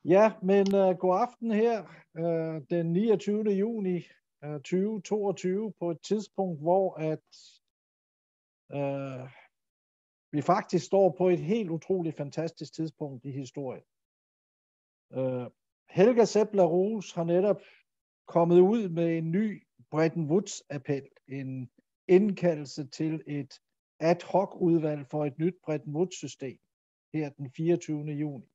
Ja, men god aften her den 29. juni 2022 på et tidspunkt, hvor øh, vi faktisk står på et helt utroligt fantastisk tidspunkt i historien. Helga Sepp LaRouche har netop kommet ud med en ny Bretton Woods-appel, en indkaldelse til et ad hoc-udvalg for et nyt Bretton Woods-system her den 24. juni.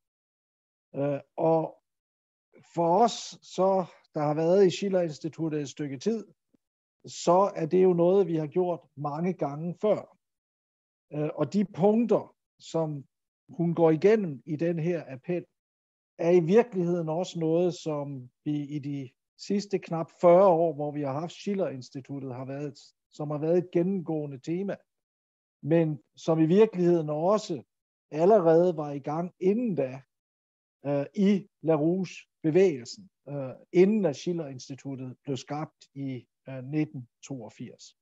Og for os, så der har været i Schiller-instituttet et stykke tid, så er det jo noget, vi har gjort mange gange før. Og de punkter, som hun går igennem i den her appel, er i virkeligheden også noget, som vi i de sidste knap 40 år, hvor vi har haft Schiller-instituttet, som har været et gennemgående tema, men som i virkeligheden også allerede var i gang inden da, i LaRouche-bevægelsen, inden at Schiller-instituttet blev skabt i 1982.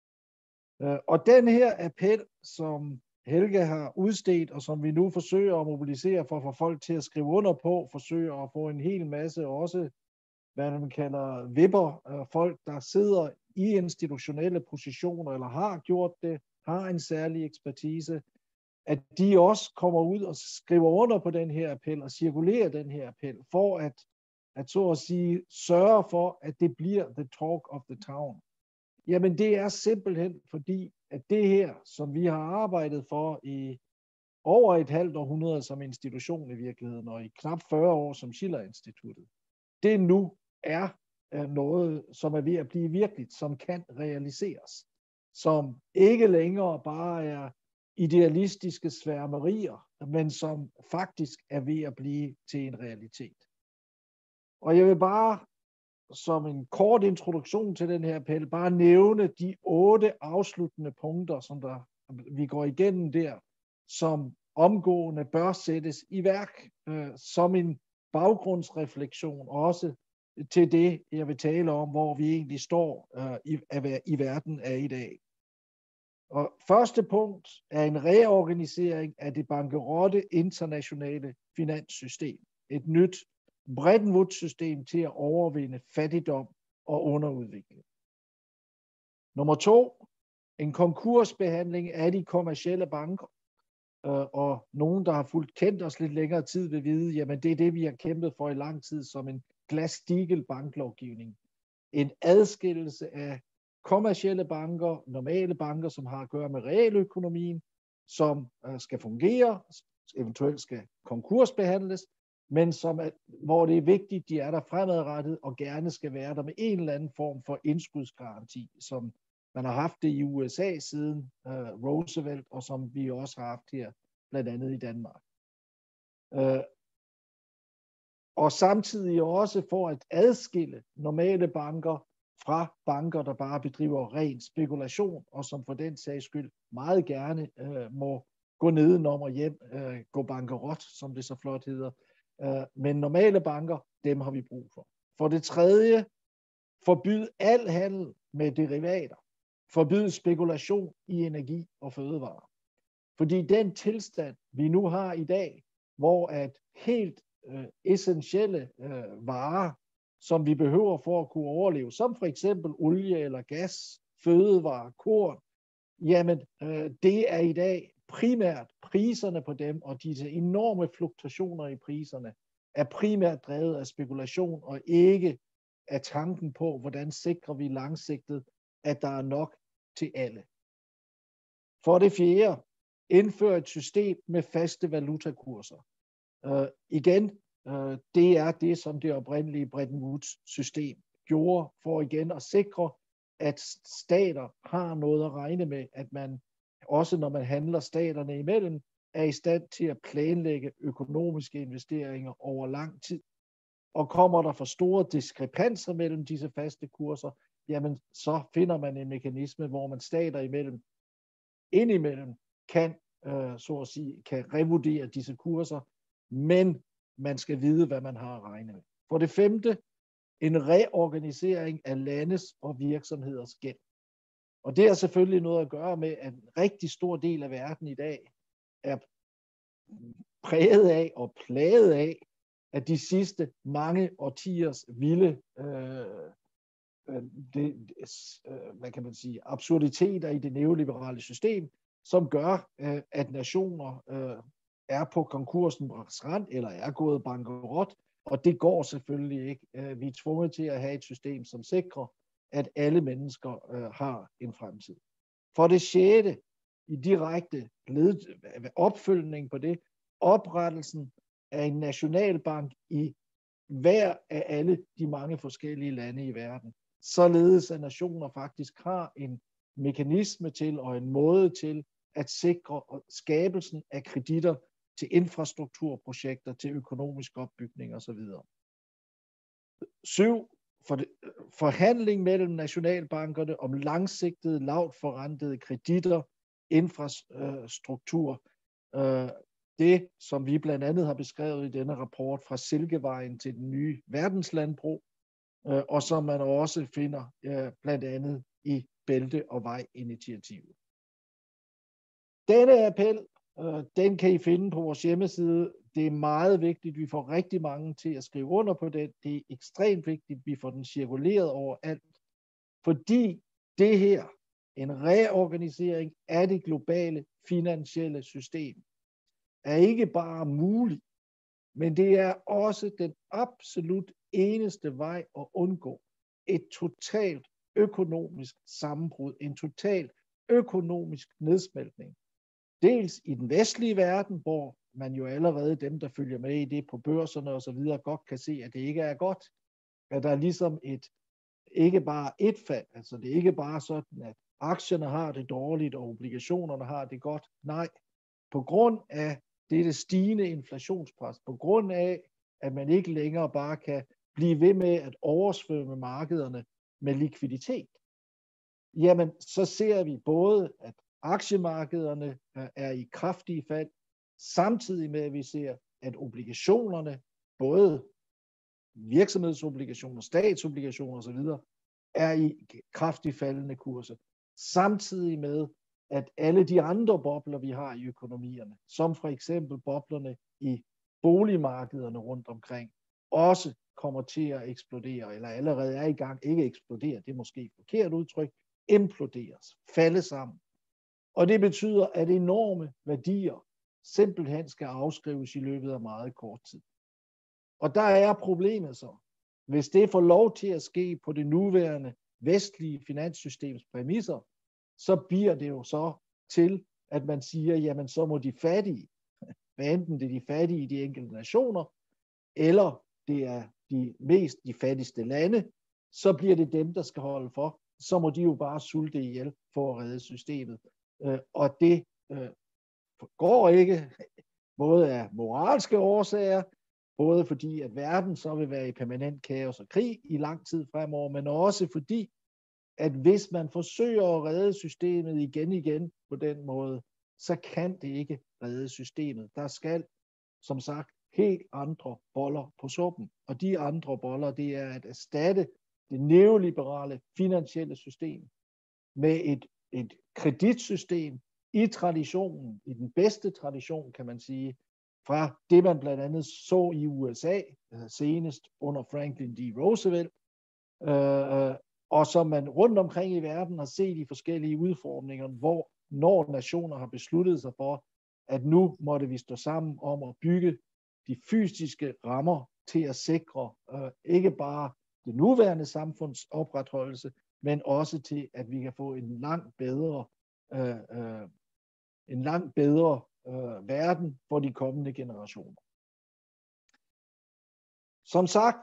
Og den her appel, som Helga har udstedt, og som vi nu forsøger at mobilisere for at få folk til at skrive under på, forsøger at få en hel masse også, hvad man kalder vipper, folk, der sidder i institutionelle positioner, eller har gjort det, har en særlig ekspertise, at de også kommer ud og skriver under på den her appel og cirkulerer den her appel, for at så at sige sørge for, at det bliver the talk of the town. Jamen det er simpelthen fordi, at det her, som vi har arbejdet for i over et halvt århundrede som institution i virkeligheden, og i knap 40 år som Schiller-instituttet, det nu er noget, som er ved at blive virkeligt, som kan realiseres, som ikke længere bare er idealistiske sværmerier, men som faktisk er ved at blive til en realitet. Og jeg vil bare som en kort introduktion til den her appel bare nævne de 8 afsluttende punkter, som vi går igennem der, som omgående bør sættes i værk som en baggrundsrefleksion også til det, jeg vil tale om, hvor vi egentlig står i verden af i dag. Og første punkt er en reorganisering af det bankerotte internationale finanssystem. Et nyt Bretton Woods-system til at overvinde fattigdom og underudvikling. Nummer 2, en konkursbehandling af de kommercielle banker. Og nogen, der har kendt os lidt længere tid, vil vide, jamen det er det, vi har kæmpet for i lang tid som en Glass-Steagall-banklovgivning. En adskillelse af kommercielle banker, normale banker, som har at gøre med realøkonomien, som skal fungere, eventuelt skal konkursbehandles, men hvor det er vigtigt, de er der fremadrettet og gerne skal være der med en eller anden form for indskudsgaranti, som man har haft det i USA siden Roosevelt, og som vi også har haft her, blandt andet i Danmark. Og samtidig også for at adskille normale banker fra banker, der bare bedriver ren spekulation, og som for den sags skyld meget gerne må gå nedenom og hjem, gå bankerot, som det så flot hedder. Men normale banker, dem har vi brug for. For det tredje, forbyd al handel med derivater. Forbyd spekulation i energi og fødevarer. Fordi den tilstand, vi nu har i dag, hvor at helt essentielle varer, som vi behøver for at kunne overleve, som for eksempel olie eller gas, fødevarer, korn, jamen det er i dag primært priserne på dem, og de enorme fluktuationer i priserne, er primært drevet af spekulation, og ikke af tanken på, hvordan sikrer vi langsigtet, at der er nok til alle. For det fjerde, indfør et system med faste valutakurser. Igen, det er det, som det oprindelige Bretton Woods-system gjorde, for igen at sikre, at stater har noget at regne med, at man også når man handler staterne imellem, er i stand til at planlægge økonomiske investeringer over lang tid. Og kommer der for store diskrepanser mellem disse faste kurser, jamen så finder man en mekanisme, hvor man stater indimellem kan, så at sige, kan revurdere disse kurser, men man skal vide, hvad man har at regne med. For det femte, en reorganisering af landes og virksomheders gæld. Og det har selvfølgelig noget at gøre med, at en rigtig stor del af verden i dag er præget af og plaget af, at de sidste mange årtiers vilde hvad kan man sige, absurditeter i det neoliberale system, som gør, at nationer er på konkursens rand eller er gået bankerot, og det går selvfølgelig ikke. Vi er tvunget til at have et system, som sikrer, at alle mennesker har en fremtid. For det sjette, i direkte opfølgning på det, oprettelsen af en nationalbank i hver af alle de mange forskellige lande i verden, således at nationer faktisk har en mekanisme til og en måde til at sikre skabelsen af kreditter til infrastrukturprojekter, til økonomisk opbygning osv. 7. Forhandling mellem nationalbankerne om langsigtede, lavt forrentede kreditter, infrastruktur. Det, som vi blandt andet har beskrevet i denne rapport fra Silkevejen til den nye verdenslandbro, og som man også finder blandt andet i Bælte- og Vejinitiativet. Denne appel, den kan I finde på vores hjemmeside. Det er meget vigtigt, at vi får rigtig mange til at skrive under på den. Det er ekstremt vigtigt, at vi får den cirkuleret overalt, fordi det her, en reorganisering af det globale finansielle system, er ikke bare mulig, men det er også den absolut eneste vej at undgå et totalt økonomisk sammenbrud, en total økonomisk nedsmeltning. Dels i den vestlige verden, hvor man jo allerede, dem der følger med i det på børserne og så videre, godt kan se, at det ikke er godt. At der er ligesom ikke bare et fald, altså det er ikke bare sådan, at aktierne har det dårligt, og obligationerne har det godt. Nej, på grund af det stigende inflationspres, på grund af, at man ikke længere bare kan blive ved med at oversvømme markederne med likviditet, jamen så ser vi både, at aktiemarkederne er i kraftige fald, samtidig med, at vi ser, at obligationerne, både virksomhedsobligationer, statsobligationer osv., er i kraftigt faldende kurser. Samtidig med, at alle de andre bobler, vi har i økonomierne, som for eksempel boblerne i boligmarkederne rundt omkring, også kommer til at eksplodere, eller allerede er i gang, ikke eksplodere, det er måske et forkert udtryk, imploderes, falde sammen. Og det betyder, at enorme værdier simpelthen skal afskrives i løbet af meget kort tid. Og der er problemet så. Hvis det får lov til at ske på det nuværende vestlige finanssystems præmisser, så bliver det jo så til, at man siger, jamen så må de fattige, hvad enten det er de fattige i de enkelte nationer, eller det er de fattigste lande, så bliver det dem, der skal holde for. Så må de jo bare sulte ihjel for at redde systemet. Og det går ikke, både af moralske årsager, både fordi, at verden så vil være i permanent kaos og krig i lang tid fremover, men også fordi, at hvis man forsøger at redde systemet igen på den måde, så kan det ikke redde systemet. Der skal, som sagt, helt andre boller på suppen. Og de andre boller, det er at erstatte det neoliberale finansielle system med et kreditsystem i traditionen, i den bedste tradition, kan man sige, fra det, man blandt andet så i USA, senest under Franklin D. Roosevelt, og som man rundt omkring i verden har set i forskellige udformninger, hvor når nationer har besluttet sig for, at nu måtte vi stå sammen om at bygge de fysiske rammer til at sikre ikke bare det nuværende samfunds opretholdelse, men også til, at vi kan få en langt bedre verden for de kommende generationer. Som sagt,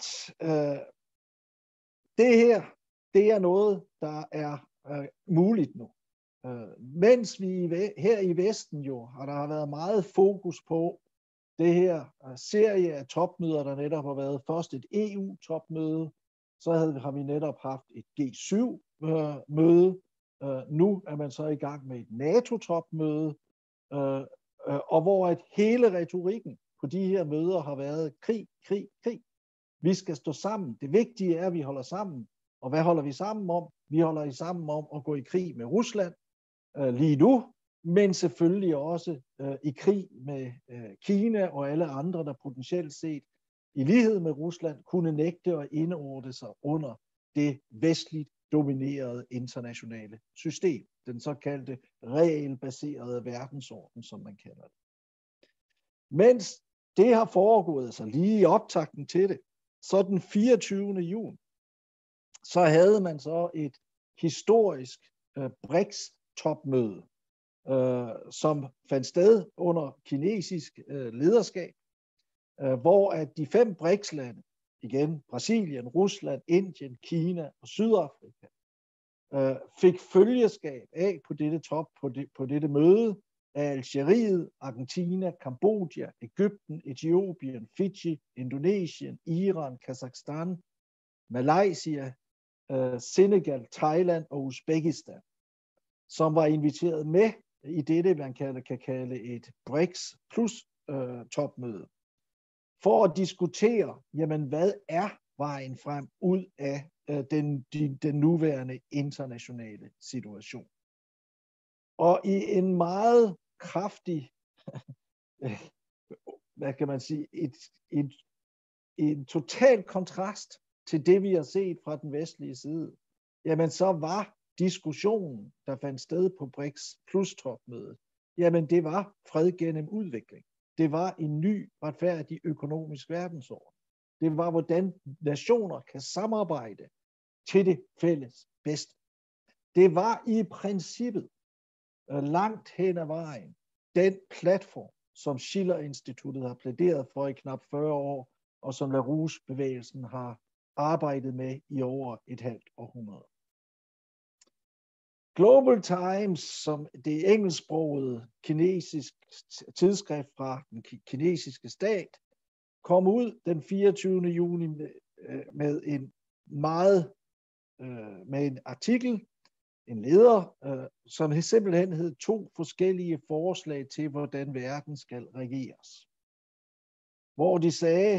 det her, det er noget, der er muligt nu. Mens vi her i Vesten jo, har der været meget fokus på det her serie af topmøder, der netop har været først et EU-topmøde, så har vi netop haft et G7-møde. Nu er man så i gang med et NATO-topmøde, og hvor at hele retorikken på de her møder har været krig, krig, krig. Vi skal stå sammen. Det vigtige er, at vi holder sammen. Og hvad holder vi sammen om? Vi holder sammen om at gå i krig med Rusland lige nu, men selvfølgelig også i krig med Kina og alle andre, der potentielt set i lighed med Rusland kunne nægte at indordne sig under det vestligt dominerede internationale system, den såkaldte regelbaserede verdensorden, som man kalder det. Mens det har foregået, altså lige i optakten til det, så den 24. juni, så havde man så et historisk BRICS-topmøde, som fandt sted under kinesisk lederskab, hvor at de 5 BRICS-lande, igen Brasilien, Rusland, Indien, Kina og Sydafrika, fik følgeskab af på dette møde af Algeriet, Argentina, Kambodja, Egypten, Etiopien, Fiji, Indonesien, Iran, Kazakhstan, Malaysia, Senegal, Thailand og Uzbekistan, som var inviteret med i dette, man kan kalde et BRICS plus topmøde, for at diskutere, jamen hvad er vejen frem ud af den nuværende internationale situation. Og i en meget kraftig, hvad kan man sige, en total kontrast til det, vi har set fra den vestlige side, jamen så var diskussionen, der fandt sted på BRICS plus topmødet, jamen det var fred gennem udvikling. Det var en ny, retfærdig økonomisk verdensorden. Det var, hvordan nationer kan samarbejde til det fælles bedste. Det var i princippet langt hen ad vejen den platform, som Schiller-instituttet har plæderet for i knap 40 år, og som LaRouche-bevægelsen har arbejdet med i over et halvt århundrede. Global Times, som det engelsksprogede kinesisk tidsskrift fra den kinesiske stat, kom ud den 24. juni med en artikel, en leder, som simpelthen hed 2 forskellige forslag til, hvordan verden skal regeres. Hvor de sagde,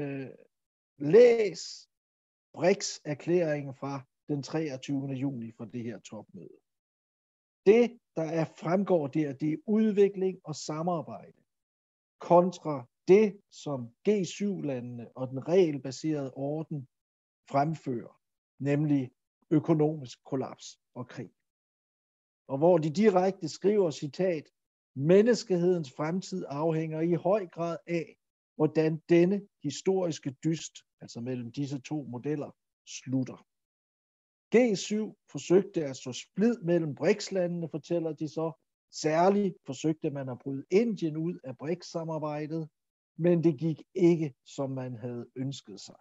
læs BRICS-erklæringen fra den 23. juni for det her topmøde. Det, der fremgår der, det er udvikling og samarbejde kontra det, som G7-landene og den regelbaserede orden fremfører, nemlig økonomisk kollaps og krig. Og hvor de direkte skriver, citat, menneskehedens fremtid afhænger i høj grad af, hvordan denne historiske dyst, altså mellem disse 2 modeller, slutter. G7 forsøgte at så splid mellem BRICS-landene, fortæller de så. Særligt forsøgte man at bryde Indien ud af BRICS-samarbejdet, men det gik ikke, som man havde ønsket sig.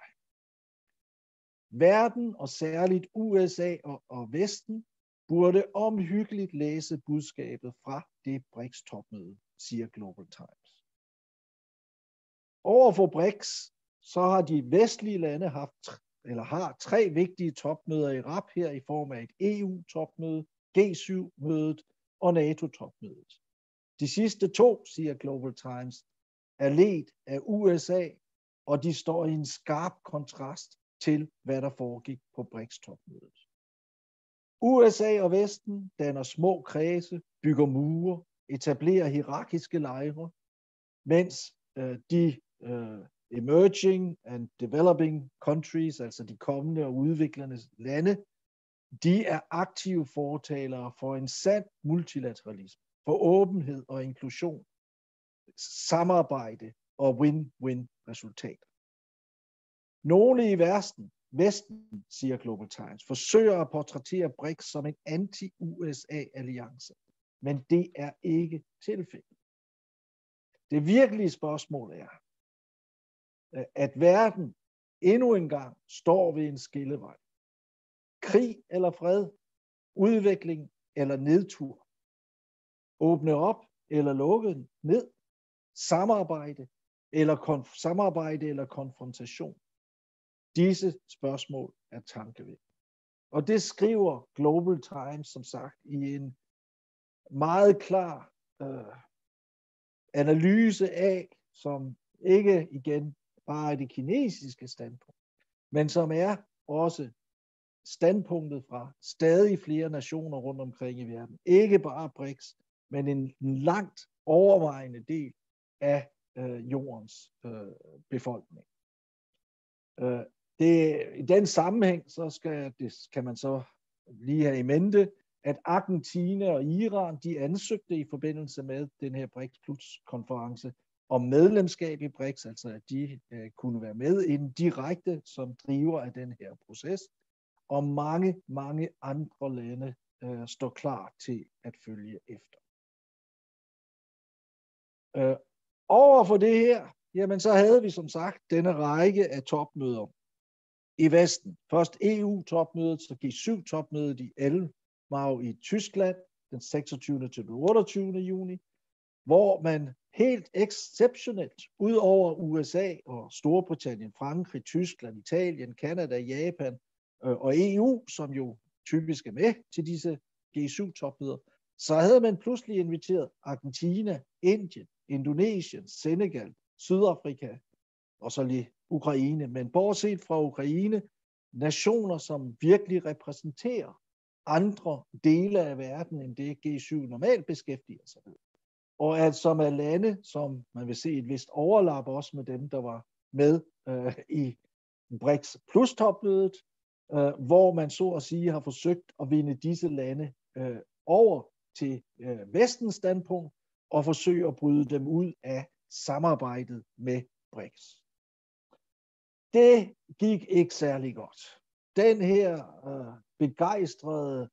Verden, og særligt USA og Vesten, burde omhyggeligt læse budskabet fra det BRICS-topmøde, siger Global Times. Overfor BRICS, så har de vestlige lande har 3 vigtige topmøder i rap her i form af et EU-topmøde, G7-mødet og NATO-topmødet. De sidste 2, siger Global Times, er ledt af USA, og de står i en skarp kontrast til, hvad der foregik på BRICS-topmødet. USA og Vesten danner små kredse, bygger mure, etablerer hierarkiske lejre, mens de emerging and developing countries, altså de kommende og udviklende lande, de er aktive fortalere for en sand multilateralisme, for åbenhed og inklusion, samarbejde og win-win resultater. Nogle i Vesten, siger Global Times, forsøger at portrættere BRICS som en anti-USA-alliance, men det er ikke tilfældet. Det virkelige spørgsmål er, at verden endnu engang står ved en skillevej. Krig eller fred, udvikling eller nedtur, åbne op eller lukke ned, samarbejde eller konfrontation. Disse spørgsmål er tankevækkende. Og det skriver Global Times, som sagt, i en meget klar analyse af, som ikke igen bare er det kinesiske standpunkt, men som er også standpunktet fra stadig flere nationer rundt omkring i verden. Ikke bare BRICS, men en langt overvejende del af jordens befolkning. I den sammenhæng, så kan man så lige have i mente, at Argentina og Iran, de ansøgte i forbindelse med den her BRICS Plus-konference om medlemskab i BRICS, altså at de kunne være med i den direkte som driver af den her proces, og mange, mange andre lande står klar til at følge efter. Over for det her, jamen så havde vi som sagt denne række af topmøder i Vesten. Først EU-topmødet, så G7-topmødet i Elmau i Tyskland den 26. til den 28. juni, hvor man helt exceptionelt, ud over USA og Storbritannien, Frankrig, Tyskland, Italien, Kanada, Japan og EU, som jo typisk er med til disse G7-topmøder, så havde man pludselig inviteret Argentina, Indien, Indonesien, Senegal, Sydafrika og så lige Ukraine. Men bortset fra Ukraine, nationer, som virkelig repræsenterer andre dele af verden, end det G7 normalt beskæftiger sig med. Og at som er lande, som man vil se et vist overlap også med dem, der var med i BRICS plus topmødet, hvor man så at sige har forsøgt at vinde disse lande over til vestens standpunkt og forsøge at bryde dem ud af samarbejdet med BRICS. Det gik ikke særlig godt. Den her begejstrede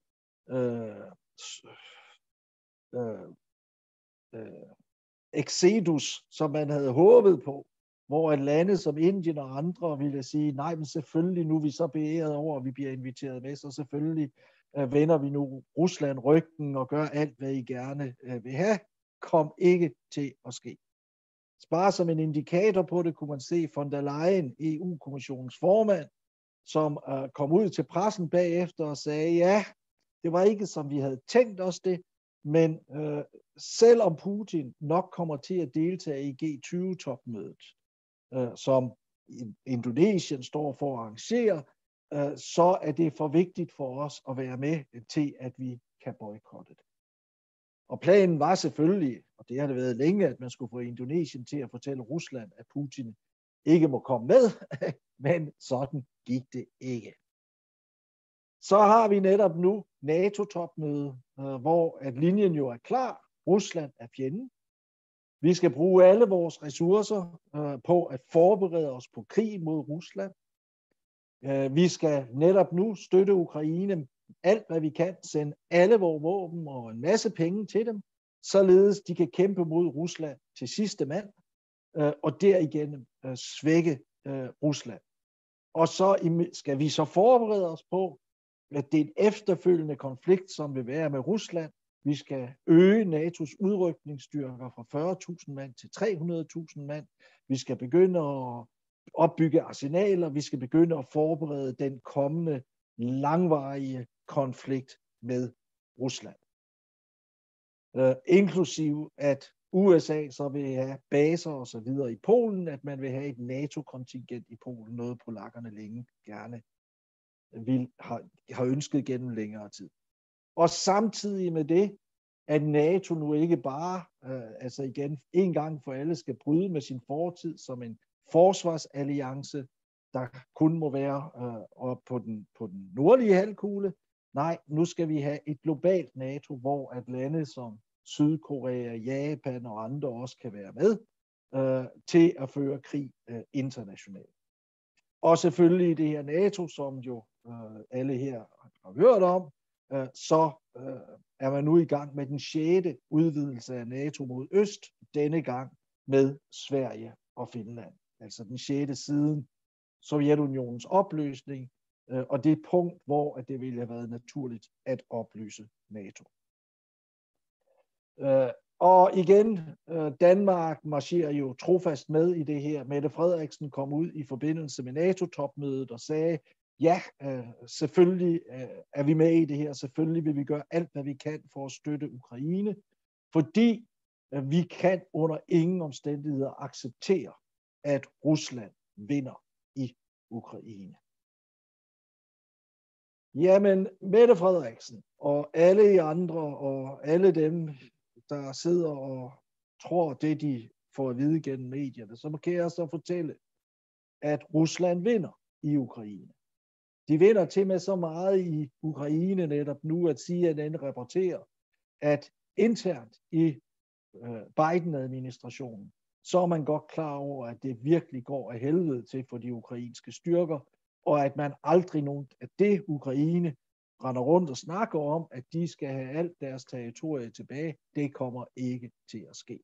exodus, som man havde håbet på, hvor et lande som Indien og andre ville sige, nej, men selvfølgelig nu er vi så beæret over, at vi bliver inviteret med, så selvfølgelig vender vi nu Rusland ryggen og gør alt, hvad I gerne vil have, kom ikke til at ske. Bare som en indikator på det, kunne man se von der Leyen, EU-kommissionens formand, som kom ud til pressen bagefter og sagde, ja, det var ikke som vi havde tænkt os det, men selvom Putin nok kommer til at deltage i G20-topmødet, som Indonesien står for at arrangere, så er det for vigtigt for os at være med til, at vi kan boykotte det. Og planen var selvfølgelig, og det har det været længe, at man skulle få Indonesien til at fortælle Rusland, at Putin ikke må komme med, men sådan gik det ikke. Så har vi netop nu NATO-topmøde, hvor at linjen jo er klar. Rusland er fjenden. Vi skal bruge alle vores ressourcer på at forberede os på krig mod Rusland. Vi skal netop nu støtte Ukraine alt, hvad vi kan, sende alle vores våben og en masse penge til dem, således de kan kæmpe mod Rusland til sidste mand, og derigennem svække Rusland. Og så skal vi så forberede os på, at det er en efterfølgende konflikt, som vil være med Rusland. Vi skal øge NATO's udrykningsstyrker fra 40.000 mand til 300.000 mand. Vi skal begynde at opbygge arsenaler. Vi skal begynde at forberede den kommende langvarige konflikt med Rusland. Inklusiv at USA så vil have baser og så videre i Polen, at man vil have et NATO-kontingent i Polen, noget polakkerne længe gerne har ønsket gennem længere tid. Og samtidig med det, at NATO nu ikke bare, altså igen, en gang for alle skal bryde med sin fortid som en forsvarsalliance, der kun må være op på den nordlige halvkugle. Nej, nu skal vi have et globalt NATO, hvor at lande som Sydkorea, Japan og andre også kan være med til at føre krig internationalt. Og selvfølgelig det her NATO, som jo alle her har hørt om, så er man nu i gang med den 6. udvidelse af NATO mod øst, denne gang med Sverige og Finland. Altså den 6. siden Sovjetunionens opløsning, og det punkt, hvor at det ville have været naturligt at opløse NATO. Og igen, Danmark marcherer jo trofast med i det her. Mette Frederiksen kom ud i forbindelse med NATO-topmødet og sagde, ja, selvfølgelig er vi med i det her. Selvfølgelig vil vi gøre alt, hvad vi kan for at støtte Ukraine, fordi vi kan under ingen omstændigheder acceptere, at Rusland vinder i Ukraine. Jamen, Mette Frederiksen og alle I andre og alle dem, der sidder og tror det, de får at vide gennem medierne, så kan jeg så fortælle, at Rusland vinder i Ukraine. De vinder til med så meget i Ukraine netop nu, at CNN rapporterer, at internt i Biden-administrationen, så er man godt klar over, at det virkelig går af helvede til for de ukrainske styrker, og at man aldrig nogen af det Ukraine render rundt og snakker om, at de skal have alt deres territorie tilbage. Det kommer ikke til at ske.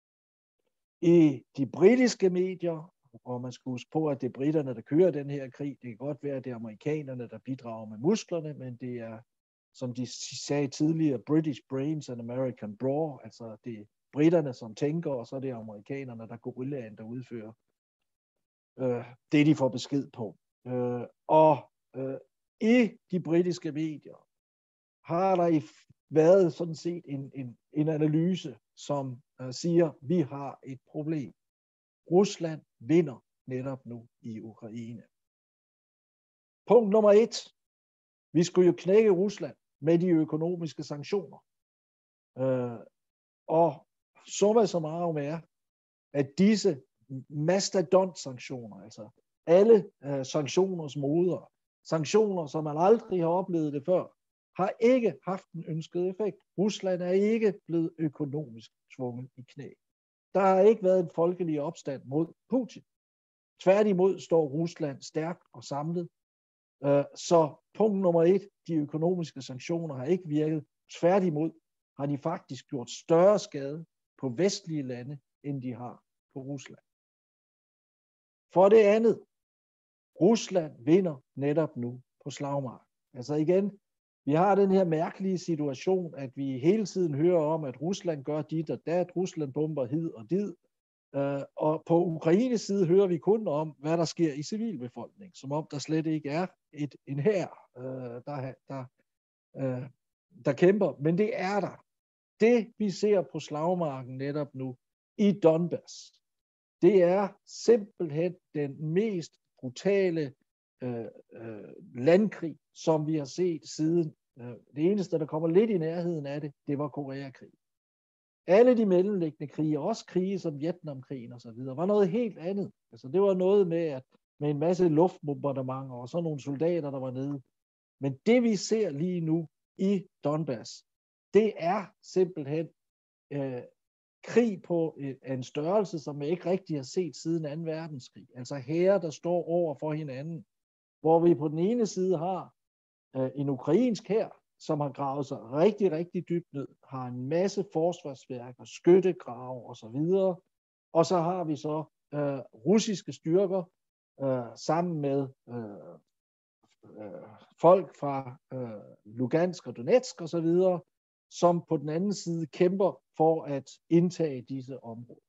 I de britiske medier, og man skal huske på, at det er britterne, der kører den her krig. Det kan godt være, at det er amerikanerne, der bidrager med musklerne, men det er, som de sagde tidligere, British brains and American brawn. Altså det er britterne, som tænker, og så er det amerikanerne, der gorillaen, der udfører det, de får besked på. I de britiske medier har der været sådan set en analyse, som siger, vi har et problem. Rusland vinder netop nu i Ukraine. Punkt nummer 1. Vi skulle jo knække Rusland med de økonomiske sanktioner. Og summa summarum er, at disse mastodont-sanktioner, altså alle sanktioners moder, sanktioner, som man aldrig har oplevet det før, har ikke haft den ønskede effekt. Rusland er ikke blevet økonomisk tvunget i knæ. Der har ikke været en folkelig opstand mod Putin. Tværtimod står Rusland stærkt og samlet. Så punkt nummer 1, de økonomiske sanktioner har ikke virket. Tværtimod har de faktisk gjort større skade på vestlige lande, end de har på Rusland. For det andet, Rusland vinder netop nu på slagmark. Altså igen, vi har den her mærkelige situation, at vi hele tiden hører om, at Rusland gør dit og dat, Rusland bomber hid og did. Og på Ukraines side hører vi kun om, hvad der sker i civilbefolkningen, som om der slet ikke er en hær, der kæmper. Men det er der. Det vi ser på slagmarken netop nu i Donbass, det er simpelthen den mest brutale landkrig, som vi har set siden. Det eneste, der kommer lidt i nærheden af det, det var Koreakrig. Alle de mellemliggende krige, også krige som Vietnamkrigen og så videre, var noget helt andet. Altså det var noget med en masse luftbombardementer og så nogle soldater, der var nede. Men det vi ser lige nu i Donbass, det er simpelthen krig på en størrelse, som jeg ikke rigtig har set siden 2. verdenskrig. Altså hære, der står over for hinanden, hvor vi på den ene side har en ukrainsk hær, som har gravet sig rigtig, rigtig dybt ned, har en masse forsvarsværker, skyttegrave osv. Og så har vi så russiske styrker sammen med folk fra Lugansk og Donetsk osv., som på den anden side kæmper for at indtage disse områder.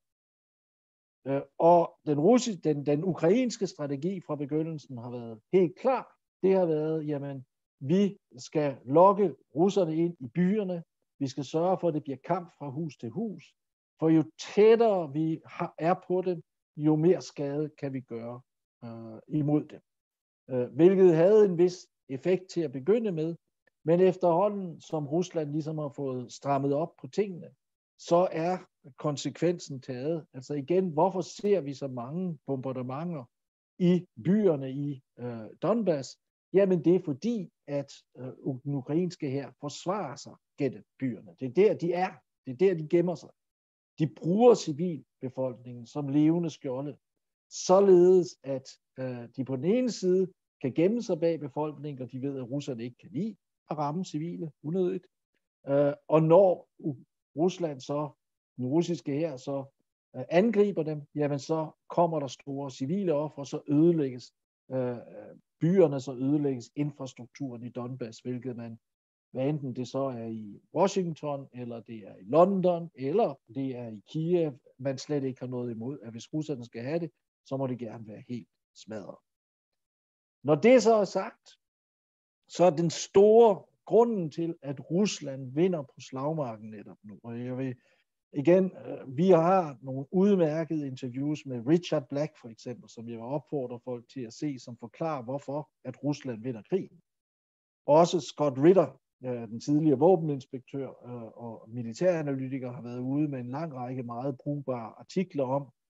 Og den ukrainske strategi fra begyndelsen har været helt klar. Det har været, jamen, vi skal lokke russerne ind i byerne. Vi skal sørge for, at det bliver kamp fra hus til hus. For jo tættere vi er på dem, jo mere skade kan vi gøre imod dem. Hvilket havde en vis effekt til at begynde med. Men efterhånden, som Rusland ligesom har fået strammet op på tingene, så er konsekvensen taget. Altså igen, hvorfor ser vi så mange bombardementer i byerne i Donbass? Jamen det er fordi, at den ukrainske hær forsvarer sig gennem byerne. Det er der, de er. Det er der, de gemmer sig. De bruger civilbefolkningen som levende skjolde, således at de på den ene side kan gemme sig bag befolkningen, og de ved, at russerne ikke kan lide at ramme civile unødigt. Og når Rusland så, den russiske hær så angriber dem, jamen så kommer der store civile ofre, så ødelægges byerne, så ødelægges infrastrukturen i Donbass, hvilket man, hvad enten det så er i Washington, eller det er i London, eller det er i Kiev, man slet ikke har noget imod, at hvis russerne skal have det, så må det gerne være helt smadret. Når det så er sagt, så er den store grunden til, at Rusland vinder på slagmarken netop nu. Og jeg vil igen, vi har nogle udmærkede interviews med Richard Black for eksempel, som jeg vil opfordre folk til at se, som forklarer, hvorfor at Rusland vinder krigen. Også Scott Ritter, den tidligere våbeninspektør og militæranalytiker, har været ude med en lang række meget brugbare artikler om,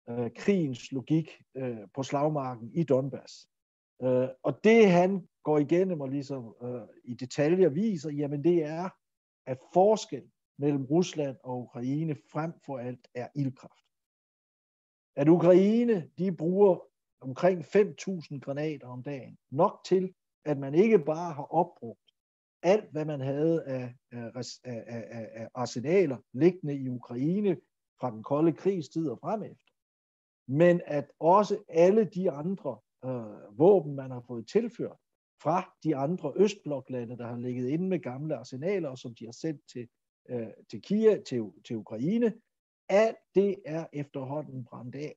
krigens logik på slagmarken i Donbass. Og det han går igennem og ligesom i detaljer viser, jamen det er, at forskel mellem Rusland og Ukraine frem for alt er ildkraft. At Ukraine, de bruger omkring 5.000 granater om dagen. Nok til, at man ikke bare har opbrugt alt, hvad man havde af arsenaler liggende i Ukraine fra den kolde krigstid og fremefter. Men at også alle de andre våben, man har fået tilført fra de andre østbloklande, der har ligget inde med gamle arsenaler, som de har sendt til Kiev, til Ukraine, alt det er efterhånden brændt af.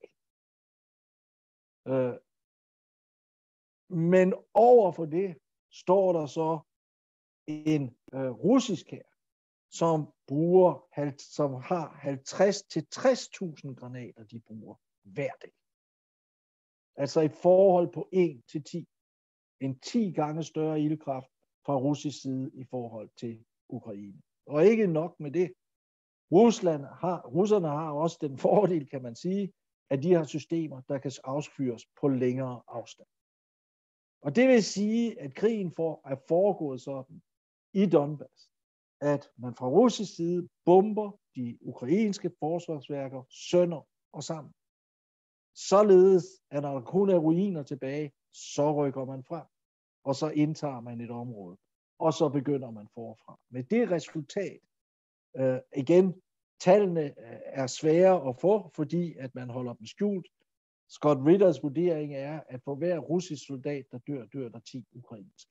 Men over for det står der så en russisk hær, som har 50-60.000 granater, de bruger hver dag. Altså et forhold på 1-10. En 10 gange større ildkraft fra russisk side i forhold til Ukraine. Og ikke nok med det. Russerne har også den fordel, kan man sige, at de har systemer, der kan affyres på længere afstand. Og det vil sige, at krigen er foregået sådan i Donbass, at man fra russisk side bomber de ukrainske forsvarsværker sønder og sammen. Således, at når der kun er ruiner tilbage, så rykker man frem, og så indtager man et område, og så begynder man forfra. Med det resultat, igen, tallene er svære at få, fordi at man holder dem skjult. Scott Ritters vurdering er, at for hver russisk soldat, der dør der 10 ukrainske.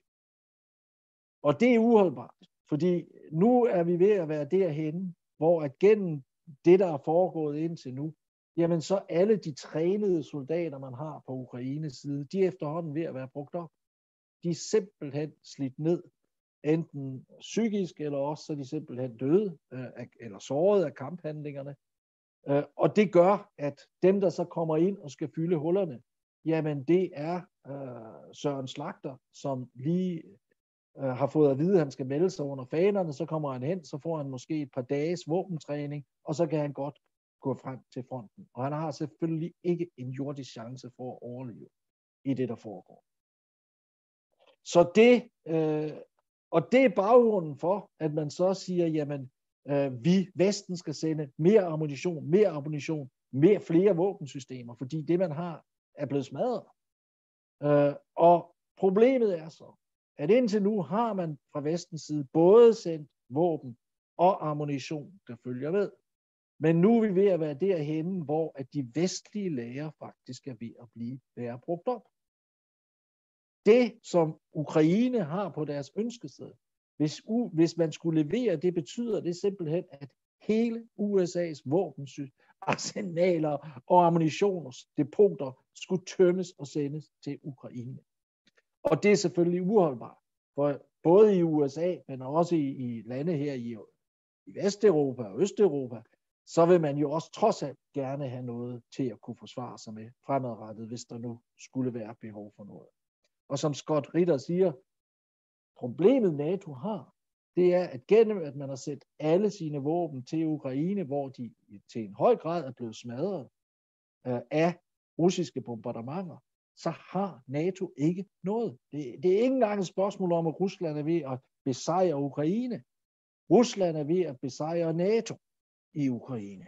Og det er uholdbart, fordi nu er vi ved at være derhenne, hvor at gennem det, der er foregået indtil nu, jamen så alle de trænede soldater, man har på Ukraines side, de er efterhånden ved at være brugt op. De er simpelthen slidt ned, enten psykisk, eller også så er de simpelthen døde, eller såret af kamphandlingerne. Og det gør, at dem, der så kommer ind og skal fylde hullerne, jamen det er Søren Slagter, som lige har fået at vide, at han skal melde sig under fanerne, så kommer han hen, så får han måske et par dages våbentræning, og så kan han godt gå frem til fronten. Og han har selvfølgelig ikke en jordisk chance for at overleve i det, der foregår. Så det er baggrunden for, at man så siger, jamen, Vesten skal sende mere ammunition, flere våbensystemer, fordi det, man har, er blevet smadret. Og problemet er så, at indtil nu har man fra Vestens side både sendt våben og ammunition, der følger med. Men nu er vi ved at være derhenne, hvor at de vestlige lagre faktisk er ved at være brugt op. Det, som Ukraine har på deres ønskested, hvis man skulle levere, det betyder det simpelthen, at hele USA's våbenarsenaler og ammunitionsdepoter skulle tømmes og sendes til Ukraine. Og det er selvfølgelig uholdbart, for både i USA, men også i lande her i Vesteuropa og Østeuropa, så vil man jo også trods alt gerne have noget til at kunne forsvare sig med fremadrettet, hvis der nu skulle være behov for noget. Og som Scott Ritter siger, problemet NATO har, det er, at gennem at man har sendt alle sine våben til Ukraine, hvor de til en høj grad er blevet smadret af russiske bombardementer, så har NATO ikke noget. Det er ikke engang et spørgsmål om, at Rusland er ved at besejre Ukraine. Rusland er ved at besejre NATO i Ukraine.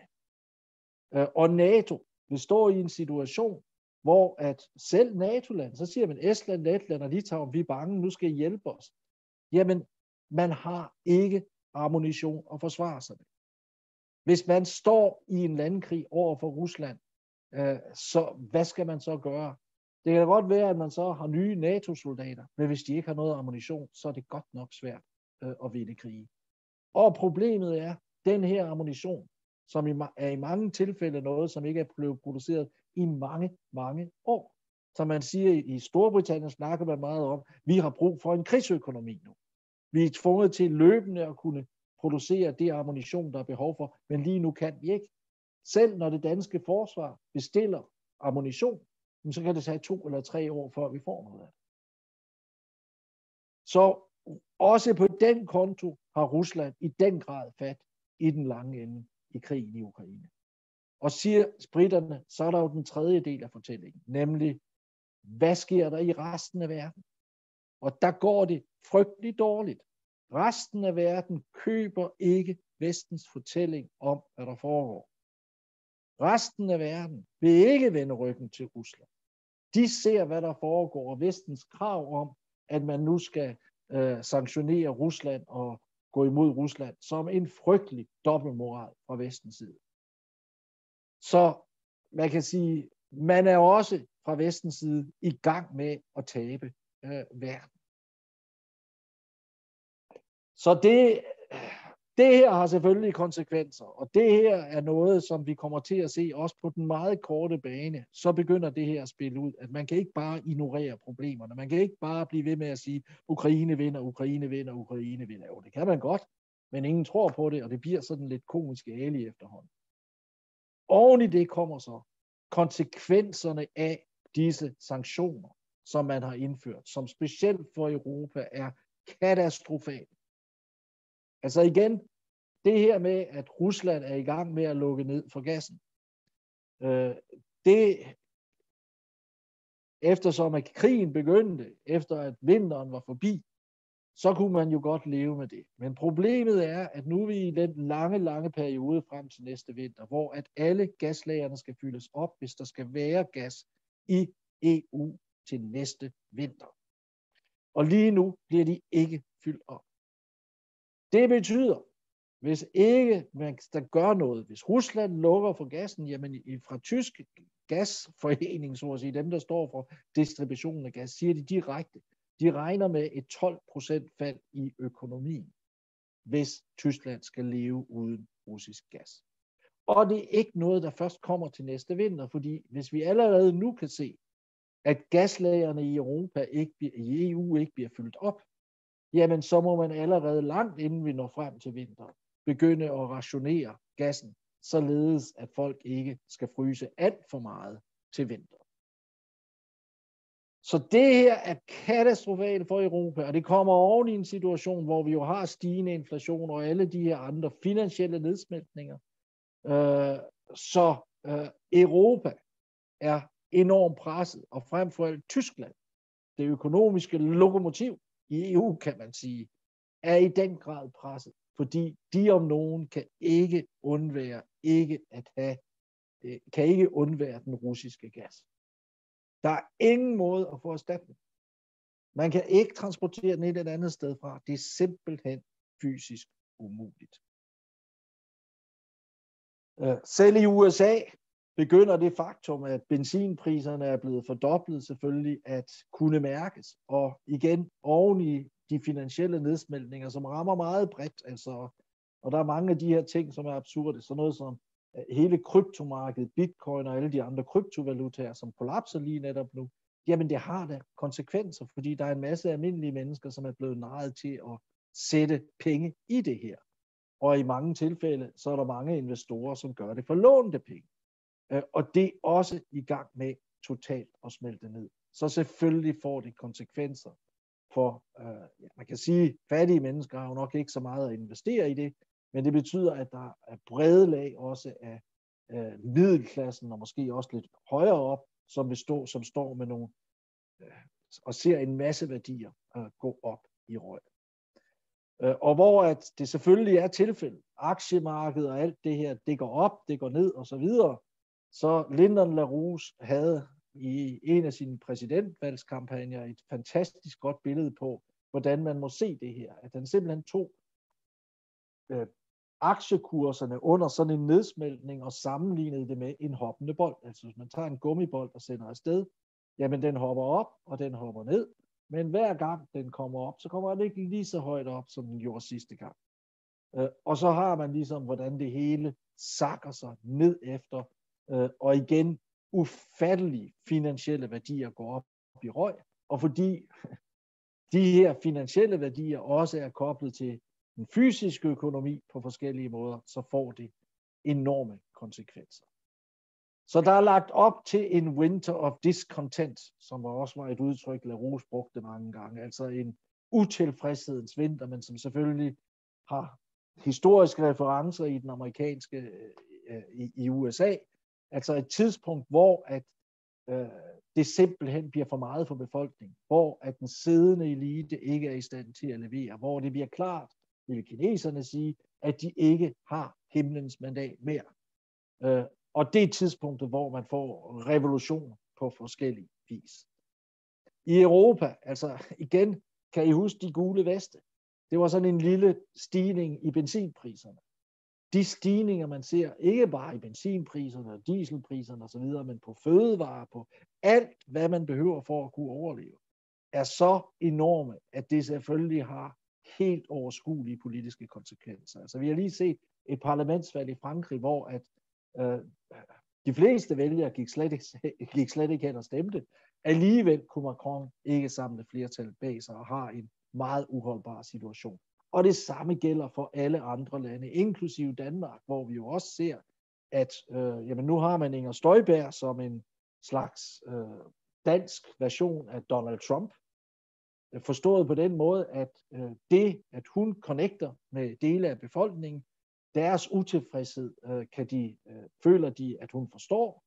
Og NATO består i en situation, hvor at selv NATO-land, så siger man Estland, Letland og Litauen, vi er bange, nu skal I hjælpe os. Jamen, man har ikke ammunition at forsvare sig med. Hvis man står i en landkrig over for Rusland, så hvad skal man så gøre? Det kan godt være, at man så har nye NATO-soldater, men hvis de ikke har noget ammunition, så er det godt nok svært at vinde krige. Og problemet er, den her ammunition, som er i mange tilfælde noget, som ikke er blevet produceret i mange, mange år. Som man siger, i Storbritannien snakker man meget om, vi har brug for en krigsøkonomi nu. Vi er tvunget til løbende at kunne producere det ammunition, der er behov for, men lige nu kan vi ikke. Selv når det danske forsvar bestiller ammunition, så kan det tage 2 eller 3 år, før vi får noget af det. Så også på den konto har Rusland i den grad fat i den lange ende i krigen i Ukraine. Og siger briterne, så er der jo den tredje del af fortællingen, nemlig, hvad sker der i resten af verden? Og der går det frygteligt dårligt. Resten af verden køber ikke Vestens fortælling om, hvad der foregår. Resten af verden vil ikke vende ryggen til Rusland. De ser, hvad der foregår, og Vestens krav om, at man nu skal sanktionere Rusland og gå imod Rusland, som en frygtelig dobbeltmoral fra Vestens side. Så man kan sige, man er også fra Vestens side i gang med at tabe verden. Så det her har selvfølgelig konsekvenser, og det her er noget, som vi kommer til at se også på den meget korte bane. Så begynder det her at spille ud, at man kan ikke bare ignorere problemerne. Man kan ikke bare blive ved med at sige, Ukraine vinder, Ukraine vinder, Ukraine vinder. Jo, det kan man godt, men ingen tror på det, og det bliver sådan lidt komisk ærlig efterhånden. Oven i det kommer så konsekvenserne af disse sanktioner, som man har indført, som specielt for Europa er katastrofalt. Altså igen, det her med, at Rusland er i gang med at lukke ned for gassen, eftersom at krigen begyndte, efter at vinteren var forbi, så kunne man jo godt leve med det. Men problemet er, at nu er vi i den lange periode frem til næste vinter, hvor at alle gaslagerne skal fyldes op, hvis der skal være gas i EU til næste vinter. Og lige nu bliver de ikke fyldt op. Det betyder, hvis ikke man gør noget, hvis Rusland lukker for gassen, jamen fra tysk gasforening, så at sige, dem der står for distributionen af gas, siger de direkte, de regner med et 12% fald i økonomien, hvis Tyskland skal leve uden russisk gas. Og det er ikke noget, der først kommer til næste vinter, fordi hvis vi allerede nu kan se, at gaslagerne i EU ikke bliver fyldt op, jamen så må man allerede langt inden vi når frem til vinter begynde at rationere gassen, således at folk ikke skal fryse alt for meget til vinter. Så det her er katastrofalt for Europa, og det kommer oven i en situation, hvor vi jo har stigende inflation og alle de her andre finansielle nedsmeltninger. Så Europa er enormt presset, og frem for alt Tyskland, det økonomiske lokomotiv i EU, kan man sige, er i den grad presset, fordi de om nogen kan ikke undvære den russiske gas. Der er ingen måde at få erstatning. Man kan ikke transportere den et andet sted fra. Det er simpelthen fysisk umuligt. Selv i USA begynder det faktum, at benzinpriserne er blevet fordoblet selvfølgelig at kunne mærkes. Og igen oven i de finansielle nedsmeltninger, som rammer meget bredt. Altså, og der er mange af de her ting, som er absurde. Sådan noget som hele kryptomarkedet, bitcoin og alle de andre kryptovalutaer, som kollapser lige netop nu. Jamen det har da konsekvenser, fordi der er en masse almindelige mennesker, som er blevet narret til at sætte penge i det her. Og i mange tilfælde, så er der mange investorer, som gør det for lånte penge. Og det er også i gang med totalt at smelte ned. Så selvfølgelig får det konsekvenser for, man kan sige, fattige mennesker har jo nok ikke så meget at investere i det, men det betyder, at der er brede lag også af middelklassen, og måske også lidt højere op, som står med nogle, og ser en masse værdier gå op i røg. Og hvor at det selvfølgelig er tilfældet, aktiemarkedet og alt det her, det går op, det går ned og så videre, så Lyndon LaRouche havde i en af sine præsidentvalgskampagner et fantastisk godt billede på, hvordan man må se det her. At han simpelthen tog aktiekurserne under sådan en nedsmeltning og sammenlignede det med en hoppende bold. Altså hvis man tager en gummibold og sender afsted, jamen den hopper op og den hopper ned. Men hver gang den kommer op, så kommer den ikke lige så højt op, som den gjorde sidste gang. Og så har man ligesom, hvordan det hele sakker sig ned efter, og igen ufattelige finansielle værdier går op i røg. Og fordi de her finansielle værdier også er koblet til den fysiske økonomi på forskellige måder, så får det enorme konsekvenser. Så der er lagt op til en winter of discontent, som også var et udtryk, LaRouche brugte mange gange. Altså en utilfredshedens vinter, men som selvfølgelig har historiske referencer i den amerikanske, i USA, Altså et tidspunkt, hvor at det simpelthen bliver for meget for befolkningen, hvor at den siddende elite ikke er i stand til at levere, hvor det bliver klart, vil kineserne sige, at de ikke har himlens mandat mere. Og det er tidspunktet, hvor man får revolution på forskellige vis. I Europa, altså igen, kan I huske de gule veste? Det var sådan en lille stigning i benzinpriserne. De stigninger, man ser, ikke bare i benzinpriserne og dieselpriserne osv., men på fødevarer, på alt, hvad man behøver for at kunne overleve, er så enorme, at det selvfølgelig har helt overskuelige politiske konsekvenser. Altså, vi har lige set et parlamentsvalg i Frankrig, hvor at de fleste vælgere gik slet ikke hen og stemte. Alligevel kunne Macron ikke samle flertal bag sig og har en meget uholdbar situation. Og det samme gælder for alle andre lande, inklusive Danmark, hvor vi jo også ser, at jamen nu har man Inger Støjberg som en slags dansk version af Donald Trump. Forstået på den måde, at det, at hun connecter med dele af befolkningen, deres utilfredshed føler de, at hun forstår.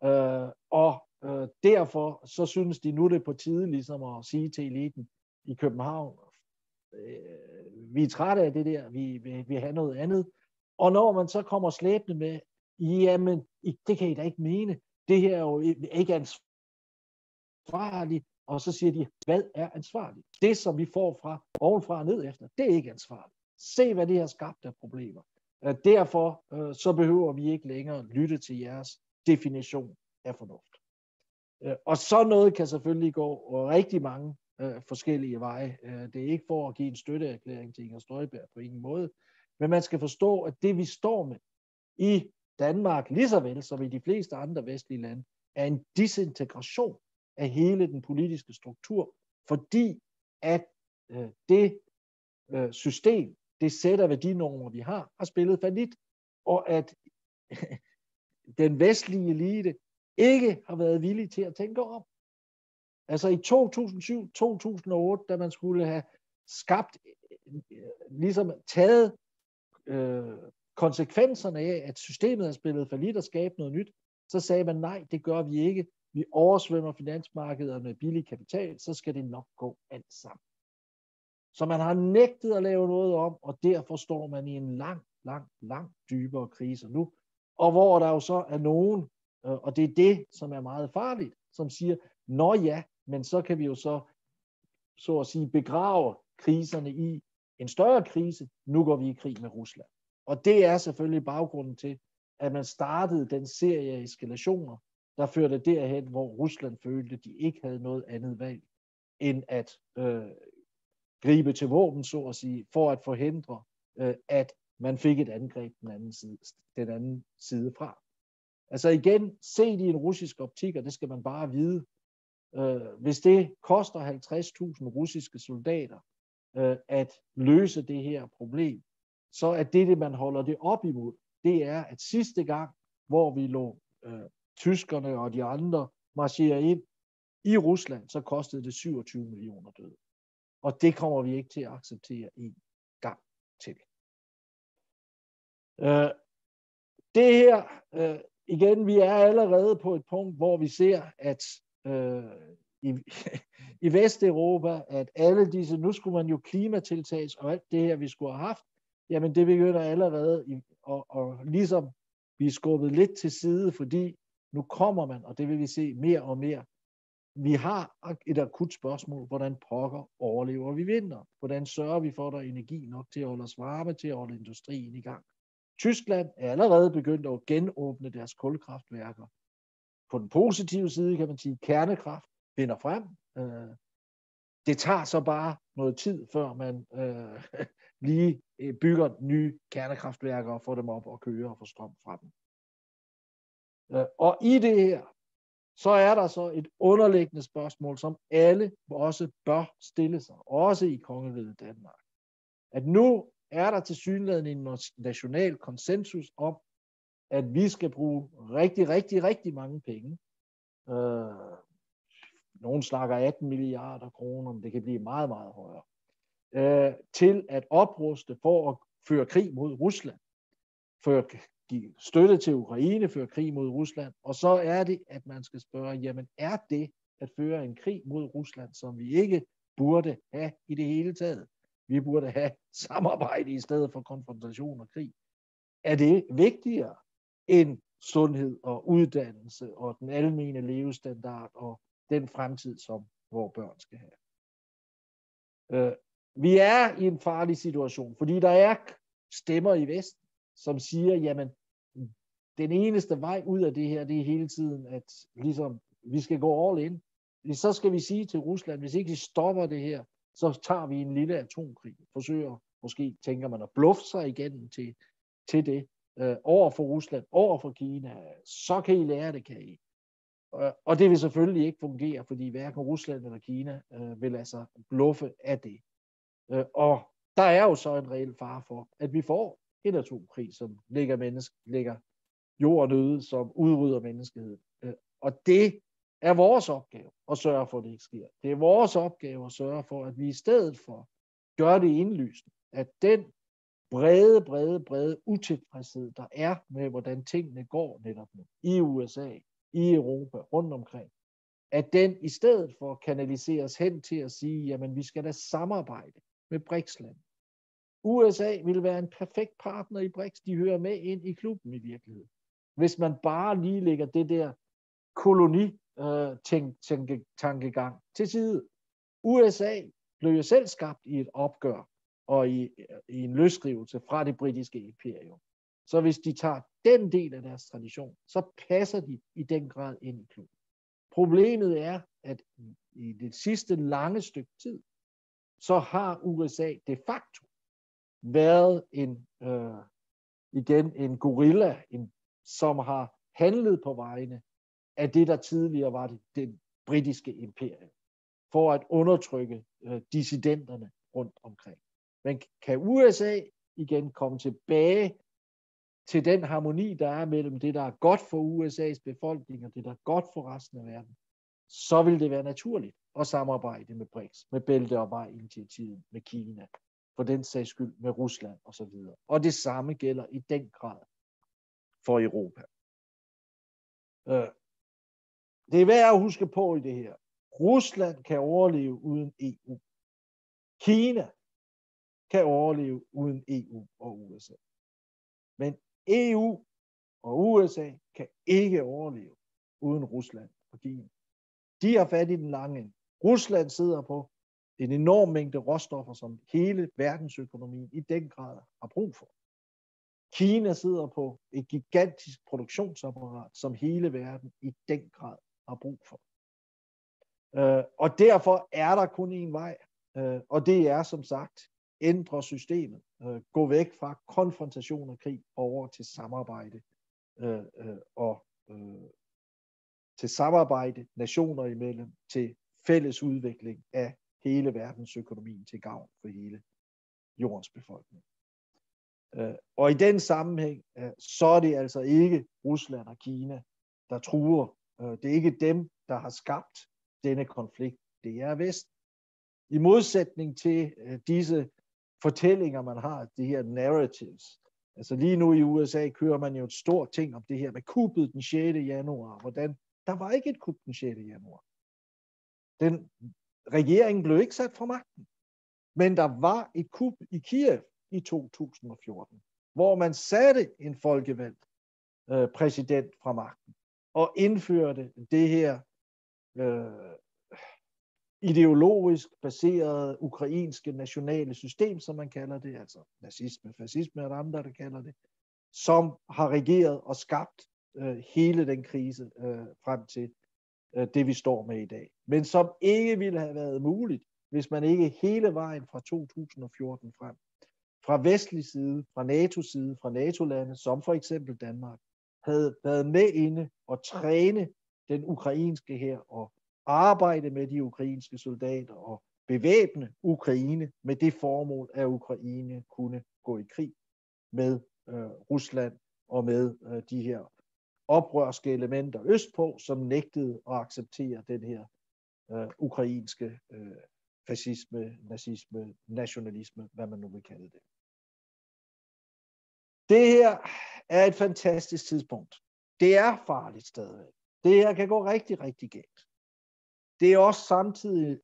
Og derfor så synes de nu det er på tide ligesom at sige til eliten i København, vi er trætte af det der, vi vil have noget andet. Og når man så kommer slæbende med, jamen det kan I da ikke mene, det her er jo ikke ansvarligt, og så siger de, hvad er ansvarligt? Det som vi får fra ovenfra og ned efter, det er ikke ansvarligt. Se hvad det har skabt af problemer. Derfor så behøver vi ikke længere lytte til jeres definition af fornuft. Og så noget kan selvfølgelig gå rigtig mange forskellige veje. Det er ikke for at give en støtteerklæring til Inger Støjberg på ingen måde, men man skal forstå, at det vi står med i Danmark, lige så vel som i de fleste andre vestlige lande, er en disintegration af hele den politiske struktur, fordi at det system, det sæt af værdinormer, vi har spillet fallit, og at den vestlige elite ikke har været villig til at tænke om. Altså i 2007-2008, da man skulle have skabt, ligesom taget konsekvenserne af, at systemet har spillet fallit og skabt noget nyt, så sagde man, nej, det gør vi ikke. Vi oversvømmer finansmarkederne med billig kapital, så skal det nok gå alt sammen. Så man har nægtet at lave noget om, og derfor står man i en lang dybere krise nu. Og hvor der jo så er nogen, og det er det, som er meget farligt, som siger, nå ja, men så kan vi jo så at sige begrave kriserne i en større krise. Nu går vi i krig med Rusland. Og det er selvfølgelig baggrunden til, at man startede den serie af eskalationer, der førte derhen, hvor Rusland følte, at de ikke havde noget andet valg, end at gribe til våben, så at sige, for at forhindre, at man fik et angreb den anden side fra. Altså igen, set i en russisk optik, og det skal man bare vide, hvis det koster 50.000 russiske soldater at løse det her problem, så er det, man holder det op imod, det er, at sidste gang, hvor vi lå tyskerne og de andre marchere ind i Rusland, så kostede det 27 millioner døde. Og det kommer vi ikke til at acceptere en gang til. Det her, igen, vi er allerede på et punkt, hvor vi ser, at i Vesteuropa, at alle disse, nu skulle man jo klimatiltags og alt det her, vi skulle have haft, jamen det begynder allerede og ligesom blive skubbet lidt til side, fordi nu kommer man, og det vil vi se mere og mere. Vi har et akut spørgsmål, hvordan pokker overlever vi vinter? Hvordan sørger vi for, at der er energi nok til at holde os varme, til at holde industrien i gang? Tyskland er allerede begyndt at genåbne deres kulkraftværker. På den positive side kan man sige, at kernekraft vinder frem. Det tager så bare noget tid, før man lige bygger nye kernekraftværker og får dem op og køre og får strøm fra dem. Og i det her, så er der så et underliggende spørgsmål, som alle også bør stille sig, også i kongeriget Danmark. At nu er der tilsyneladende en national konsensus om, at vi skal bruge rigtig mange penge. Nogen snakker 18 milliarder kroner, men det kan blive meget højere. Til at opruste for at føre krig mod Rusland. Føre give støtte til Ukraine, føre krig mod Rusland, og så er det, at man skal spørge, jamen er det at føre en krig mod Rusland, som vi ikke burde have i det hele taget? Vi burde have samarbejde i stedet for konfrontation og krig. Er det vigtigere end sundhed og uddannelse og den almene levestandard og den fremtid, som vores børn skal have? Vi er i en farlig situation, fordi der er stemmer i Vesten, som siger, jamen, den eneste vej ud af det her, det er hele tiden, at ligesom, vi skal gå all in. Så skal vi sige til Rusland, hvis ikke de stopper det her, så tager vi en lille atomkrig. Forsøger, måske tænker man at bluffe sig igennem til det. Over for Rusland, over for Kina, så kan I lære det, kan I. Og det vil selvfølgelig ikke fungere, fordi hverken Rusland eller Kina vil altså bluffe af det. Og der er jo så en reel fare for, at vi får en atomkrig, som lægger jorden øde, som udrydder menneskeheden. Og det er vores opgave at sørge for, at det ikke sker. Det er vores opgave at sørge for, at vi i stedet for gør det indlysende, at den brede utilfredshed, der er med, hvordan tingene går netop nu, i USA, i Europa, rundt omkring, at den i stedet for kanaliseres hen til at sige, jamen vi skal da samarbejde med BRICS-land. USA vil være en perfekt partner i BRICS. De hører med ind i klubben i virkeligheden. Hvis man bare lige lægger det der koloni-tankegang til side. USA blev jo selv skabt i et opgør og i en løsrivelse fra det britiske imperium. Så hvis de tager den del af deres tradition, så passer de i den grad ind i klubben. Problemet er, at i det sidste lange stykke tid, så har USA de facto været en gorilla, som har handlet på vegne af det, der tidligere var det britiske imperium, for at undertrykke dissidenterne rundt omkring. Men kan USA igen komme tilbage til den harmoni, der er mellem det, der er godt for USA's befolkning og det, der er godt for resten af verden, så vil det være naturligt at samarbejde med BRICS, med Bælte- og Vej-initiativet, med Kina, for den sags skyld med Rusland osv. Og det samme gælder i den grad for Europa. Det er værd at huske på i det her. Rusland kan overleve uden EU. Kina kan overleve uden EU og USA. Men EU og USA kan ikke overleve uden Rusland og Kina. De har fat i den lange ende. Rusland sidder på en enorm mængde råstoffer, som hele verdensøkonomien i den grad har brug for. Kina sidder på et gigantisk produktionsapparat, som hele verden i den grad har brug for. Og derfor er der kun én vej, og det er som sagt ændre systemet, gå væk fra konfrontation og krig over til samarbejde og til samarbejde nationer imellem, til fælles udvikling af hele verdensøkonomien til gavn for hele jordens befolkning. Og i den sammenhæng, så er det altså ikke Rusland og Kina, der truer. Det er ikke dem, der har skabt denne konflikt. Det er Vesten. I modsætning til disse fortællinger, man har, de her narratives. Altså lige nu i USA kører man jo et stort ting om det her med kuppet den 6. januar. Hvordan? Der var ikke et kup den 6. januar. Regeringen blev ikke sat fra magten. Men der var et kup i Kiev i 2014, hvor man satte en folkevalgt præsident fra magten og indførte det her ideologisk baserede ukrainske nationale system, som man kalder det, altså nazisme, fascisme og andre, der kalder det, som har regeret og skabt hele den krise frem til det, vi står med i dag. Men som ikke ville have været muligt, hvis man ikke hele vejen fra 2014 frem, fra vestlig side, fra NATO's side, fra NATO-lande, som for eksempel Danmark, havde været med inde og træne den ukrainske hær og arbejde med de ukrainske soldater og bevæbne Ukraine med det formål, at Ukraine kunne gå i krig med Rusland og med de her oprørske elementer østpå, som nægtede at acceptere den her ukrainske fascisme, nazisme, nationalisme, hvad man nu vil kalde det. Det her er et fantastisk tidspunkt. Det er farligt stadigvæk. Det her kan gå rigtig, rigtig galt. Det er også samtidig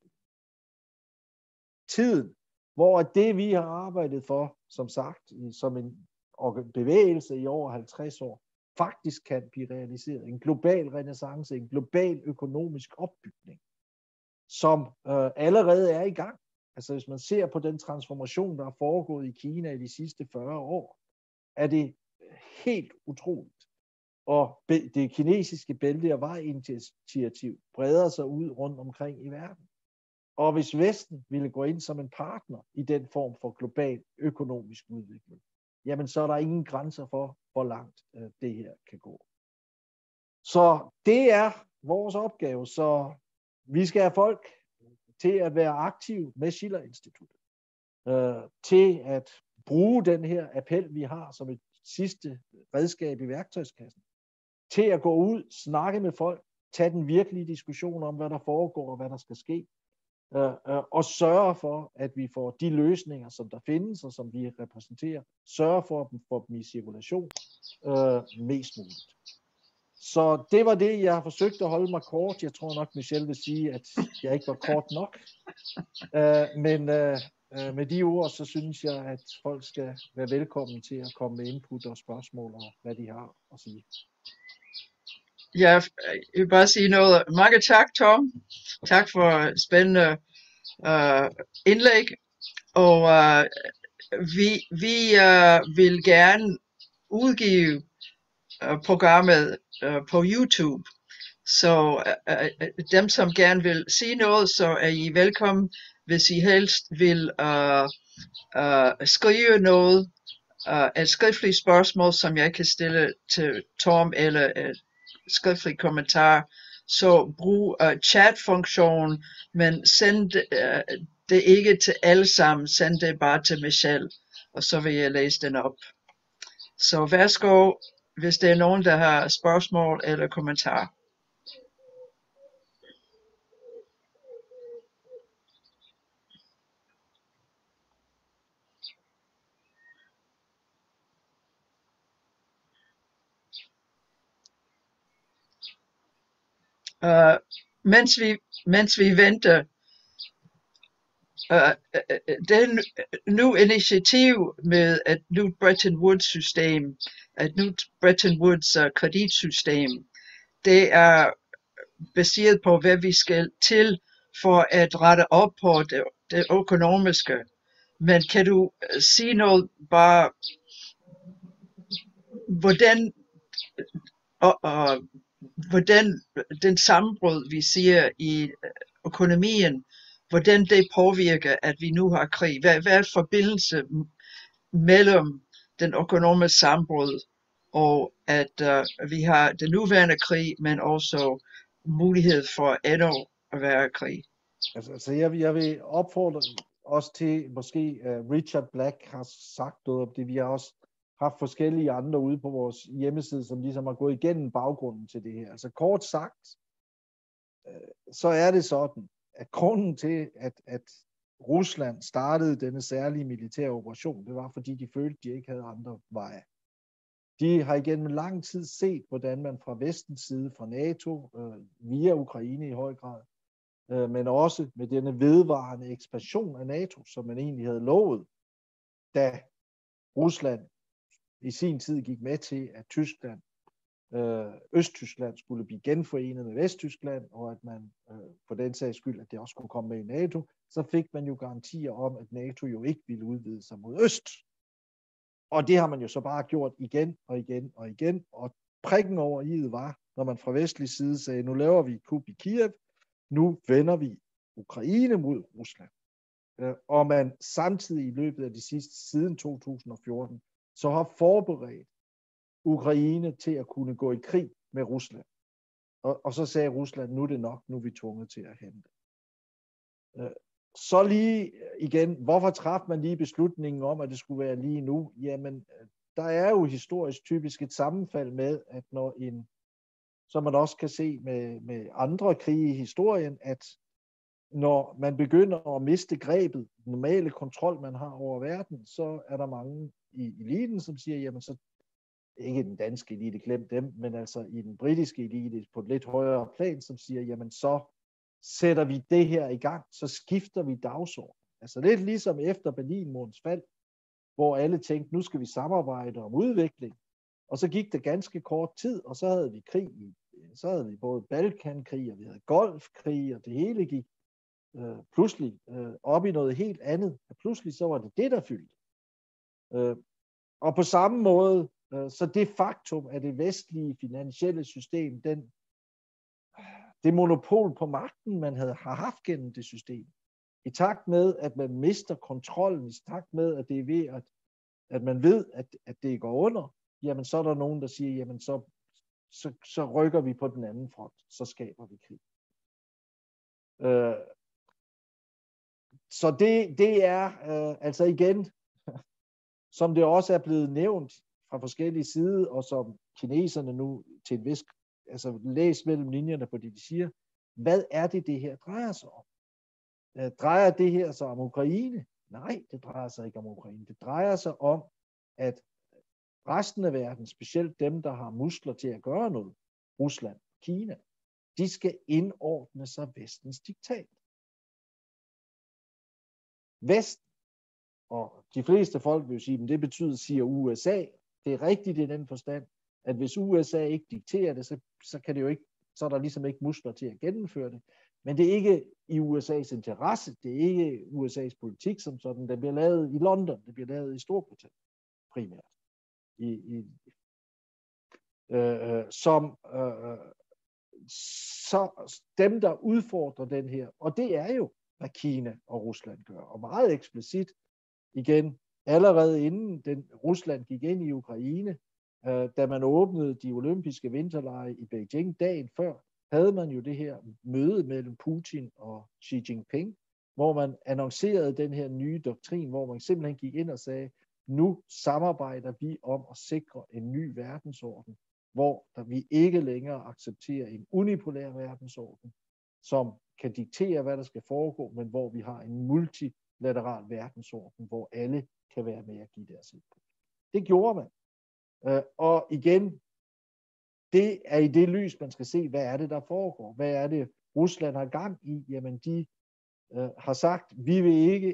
tiden, hvor det vi har arbejdet for, som sagt, som en bevægelse i over 50 år, faktisk kan blive realiseret. En global renæssance, en global økonomisk opbygning, som allerede er i gang. Altså hvis man ser på den transformation, der er foregået i Kina i de sidste 40 år, er det helt utroligt. Og det kinesiske bælte- og vejinitiativ breder sig ud rundt omkring i verden. Og hvis Vesten ville gå ind som en partner i den form for global økonomisk udvikling, jamen så er der ingen grænser for, hvor langt det her kan gå. Så det er vores opgave. Så vi skal have folk til at være aktive med Schiller-instituttet, til at bruge den her appel, vi har som et sidste redskab i værktøjskassen, til at gå ud, snakke med folk, tage den virkelige diskussion om, hvad der foregår og hvad der skal ske, og sørge for, at vi får de løsninger, som der findes og som vi repræsenterer, sørge for at få dem i cirkulation mest muligt. Så det var det, jeg har forsøgt at holde mig kort. Jeg tror nok, Michelle vil sige, at jeg ikke var kort nok. Men med de ord, så synes jeg, at folk skal være velkommen til at komme med input og spørgsmål og hvad de har at sige. Jeg vil bare sige noget. Mange tak, Tom. Tak for spændende indlæg. Og vi vil gerne udgive programmet på YouTube. Så dem, som gerne vil sige noget, så er I velkommen. Hvis I helst vil skrive noget, et skriftligt spørgsmål, som jeg kan stille til Tom, eller et skriftligt kommentar, så brug chat-funktionen, men send det ikke til alle sammen, send det bare til Michelle, og så vil jeg læse den op. Så værsgo, hvis der er nogen, der har spørgsmål eller kommentarer. Mens vi venter, det nu initiativ med et nyt Bretton Woods system, et nyt Bretton Woods kreditsystem, det er baseret på, hvad vi skal til for at rette op på det økonomiske. Men kan du sige noget bare, hvordan den sammenbrud, vi ser i økonomien, hvordan det påvirker, at vi nu har krig? Hvad er forbindelse mellem den økonomiske sammenbrud og at vi har den nuværende krig, men også mulighed for endnu at være krig? Altså jeg vil opfordre os til, måske Richard Black har sagt noget om det. Vi har også haft forskellige andre ude på vores hjemmeside, som ligesom har gået igennem baggrunden til det her. Altså kort sagt, så er det sådan, at grunden til, at Rusland startede denne særlige militære operation, det var, fordi de følte, de ikke havde andre veje. De har igennem lang tid set, hvordan man fra vestens side, fra NATO, via Ukraine i høj grad, men også med denne vedvarende ekspansion af NATO, som man egentlig havde lovet, da Rusland i sin tid gik med til, at Tyskland, Østtyskland skulle blive genforenet med Vesttyskland, og at man for den sags skyld, at det også skulle komme med i NATO, så fik man jo garantier om, at NATO jo ikke ville udvide sig mod øst. Og det har man jo så bare gjort igen og igen og igen, og prikken over i'et var, når man fra vestlig side sagde, nu laver vi kup i Kiev, nu vender vi Ukraine mod Rusland. Og man samtidig i løbet af de sidste, siden 2014, så har forberedt Ukraine til at kunne gå i krig med Rusland. Og så sagde Rusland, nu er det nok, nu er vi tvunget til at hente. Så lige igen, hvorfor træffede man lige beslutningen om, at det skulle være lige nu? Jamen, der er jo historisk typisk et sammenfald med, at når som man også kan se med andre krige i historien, at når man begynder at miste grebet, normale kontrol, man har over verden, så er der mange i eliten, som siger, jamen så ikke den danske elite, glem dem, men altså i den britiske elite på et lidt højere plan, som siger, jamen så sætter vi det her i gang, så skifter vi dagsorden. Altså lidt ligesom efter Berlinmurens fald, hvor alle tænkte, nu skal vi samarbejde om udvikling, og så gik det ganske kort tid, og så havde vi krig, så havde vi både Balkankrig, og vi havde Golfkrig, og det hele gik pludselig op i noget helt andet, og pludselig så var det der fyldte. Og på samme måde, så det faktum, at det vestlige finansielle system, det monopol på magten, man har haft gennem det system, i takt med, at man mister kontrollen, i takt med, at det er ved, at man ved, at det går under, jamen så er der nogen, der siger, jamen så rykker vi på den anden front, så skaber vi krig. Så det er altså igen, som det også er blevet nævnt fra forskellige sider, og som kineserne nu til en vis, altså læs mellem linjerne på det, de siger, hvad er det her drejer sig om? Drejer det her sig om Ukraine? Nej, det drejer sig ikke om Ukraine. Det drejer sig om, at resten af verden, specielt dem, der har muskler til at gøre noget, Rusland, Kina, de skal indordne sig vestens diktat. Vest, og de fleste folk vil jo sige, men det betyder, siger USA. Det er rigtigt i den forstand, at hvis USA ikke dikterer det, så kan det jo ikke, så er der ligesom ikke muskler til at gennemføre det. Men det er ikke i USA's interesse, det er ikke USA's politik som sådan. Det bliver lavet i London, det bliver lavet i Storbritannien primært. Så dem, der udfordrer den her, og det er jo, hvad Kina og Rusland gør. Og meget eksplicit, igen, allerede inden Rusland gik ind i Ukraine, da man åbnede de olympiske vinterlege i Beijing dagen før, havde man jo det her møde mellem Putin og Xi Jinping, hvor man annoncerede den her nye doktrin, hvor man simpelthen gik ind og sagde, nu samarbejder vi om at sikre en ny verdensorden, hvor vi ikke længere accepterer en unipolær verdensorden, som kan diktere, hvad der skal foregå, men hvor vi har en multilateral verdensorden, hvor alle kan være med at give deres input. Det gjorde man. Og igen, det er i det lys, man skal se, hvad er det, der foregår? Hvad er det, Rusland har gang i? Jamen, de har sagt, vi vil ikke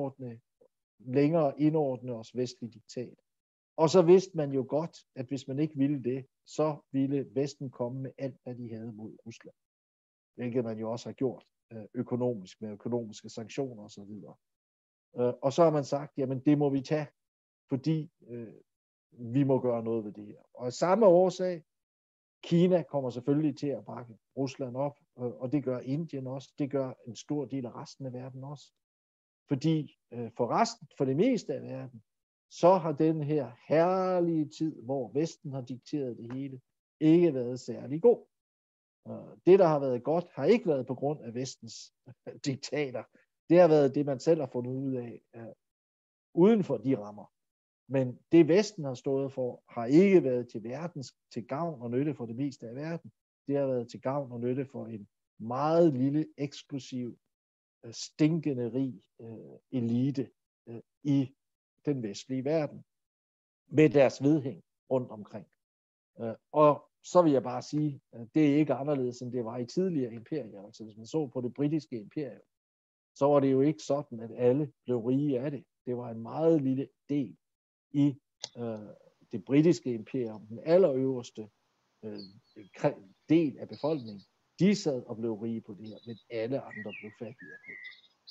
længere indordne os vestlig diktat. Og så vidste man jo godt, at hvis man ikke ville det, så ville Vesten komme med alt, hvad de havde mod Rusland. Hvilket man jo også har gjort økonomisk, med økonomiske sanktioner osv. Og så har man sagt, jamen det må vi tage, fordi vi må gøre noget ved det her. Og af samme årsag, Kina kommer selvfølgelig til at bakke Rusland op, og det gør Indien også, det gør en stor del af resten af verden også. Fordi for det meste af verden, så har den her herlige tid, hvor Vesten har dikteret det hele, ikke været særlig god. Det, der har været godt, har ikke været på grund af Vestens diktater. Det har været det, man selv har fundet ud af uden for de rammer. Men det Vesten har stået for, har ikke været til gavn og nytte for det meste af verden. Det har været til gavn og nytte for en meget lille, eksklusiv, stinkende rig elite i den vestlige verden. Med deres vedhæng rundt omkring. Og så vil jeg bare sige, at det er ikke anderledes, end det var i tidligere imperier. Altså hvis man så på det britiske imperium, så var det jo ikke sådan, at alle blev rige af det. Det var en meget lille del i det britiske imperium, den allerøverste del af befolkningen. De sad og blev rige på det her, men alle andre blev fattige på det.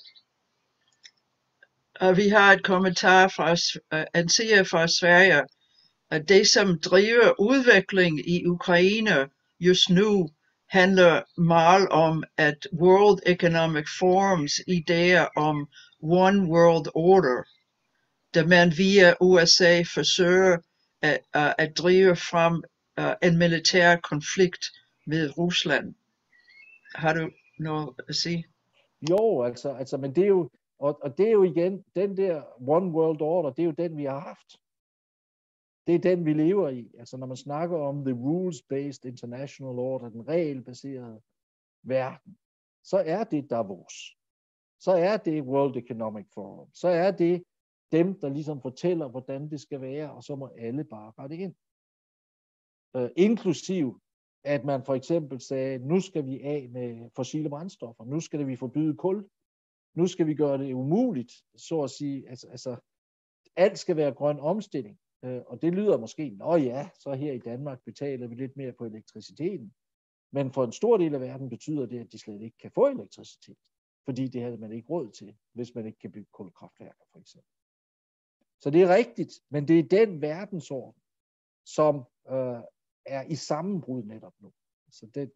Og vi har et kommentar fra Antia fra Sverige, at det som driver udvikling i Ukraine just nu handler meget om at World Economic Forums idéer om One World Order, da man via USA forsøger at drive frem en militær konflikt med Rusland. Har du noget at sige? Jo, altså, men det er jo, og det er jo igen, den der One World Order, det er jo den, vi har haft. Det er den, vi lever i. Altså, når man snakker om the rules-based international order, den regelbaserede verden, så er det Davos. Så er det World Economic Forum. Så er det dem, der ligesom fortæller, hvordan det skal være, og så må alle bare rette ind. Inklusiv, at man for eksempel sagde, nu skal vi af med fossile brændstoffer, nu skal vi forbyde kul, nu skal vi gøre det umuligt, så at sige, altså alt skal være grøn omstilling. Og det lyder måske, nå ja, så her i Danmark betaler vi lidt mere på elektriciteten. Men for en stor del af verden betyder det, at de slet ikke kan få elektricitet. Fordi det har man ikke råd til, hvis man ikke kan bygge kulkraftværker for eksempel. Så det er rigtigt, men det er den verdensorden, som er i sammenbrud netop nu. Så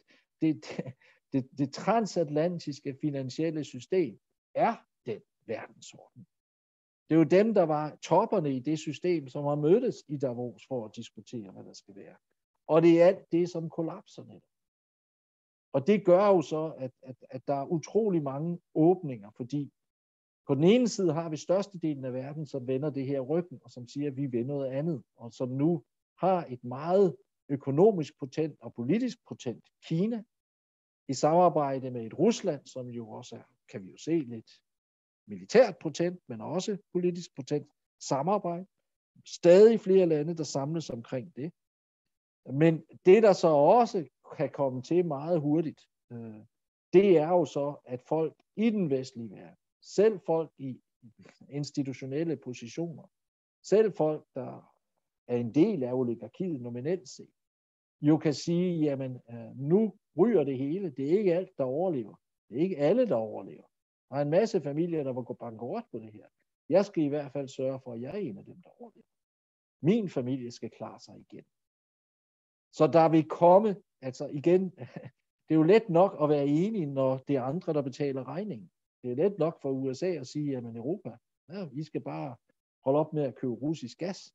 det transatlantiske finansielle system er den verdensorden. Det er jo dem, der var topperne i det system, som har mødtes i Davos for at diskutere, hvad der skal være. Og det er alt det, som kollapser netop. Og det gør jo så, at der er utrolig mange åbninger, fordi på den ene side har vi størstedelen af verden, som vender det her ryggen, og som siger, at vi vil noget andet, og som nu har et meget økonomisk potent og politisk potent Kina, i samarbejde med et Rusland, som jo også er, kan vi jo se, lidt militært potent, men også politisk potent samarbejde. Stadig flere lande, der samles omkring det. Men det, der så også kan komme til meget hurtigt, det er jo så, at folk i den vestlige verden, selv folk i institutionelle positioner, selv folk, der er en del af oligarkiet nominelt set, jo kan sige, jamen nu ryger det hele, det er ikke alt, der overlever. Det er ikke alle, der overlever. Der er en masse familier, der vil gå bankerot på det her. Jeg skal i hvert fald sørge for, at jeg er en af dem, der overlever. Min familie skal klare sig igen. Så der vil komme, altså igen, det er jo let nok at være enige, når det er andre, der betaler regningen. Det er let nok for USA at sige, jamen Europa, ja, I skal bare holde op med at købe russisk gas.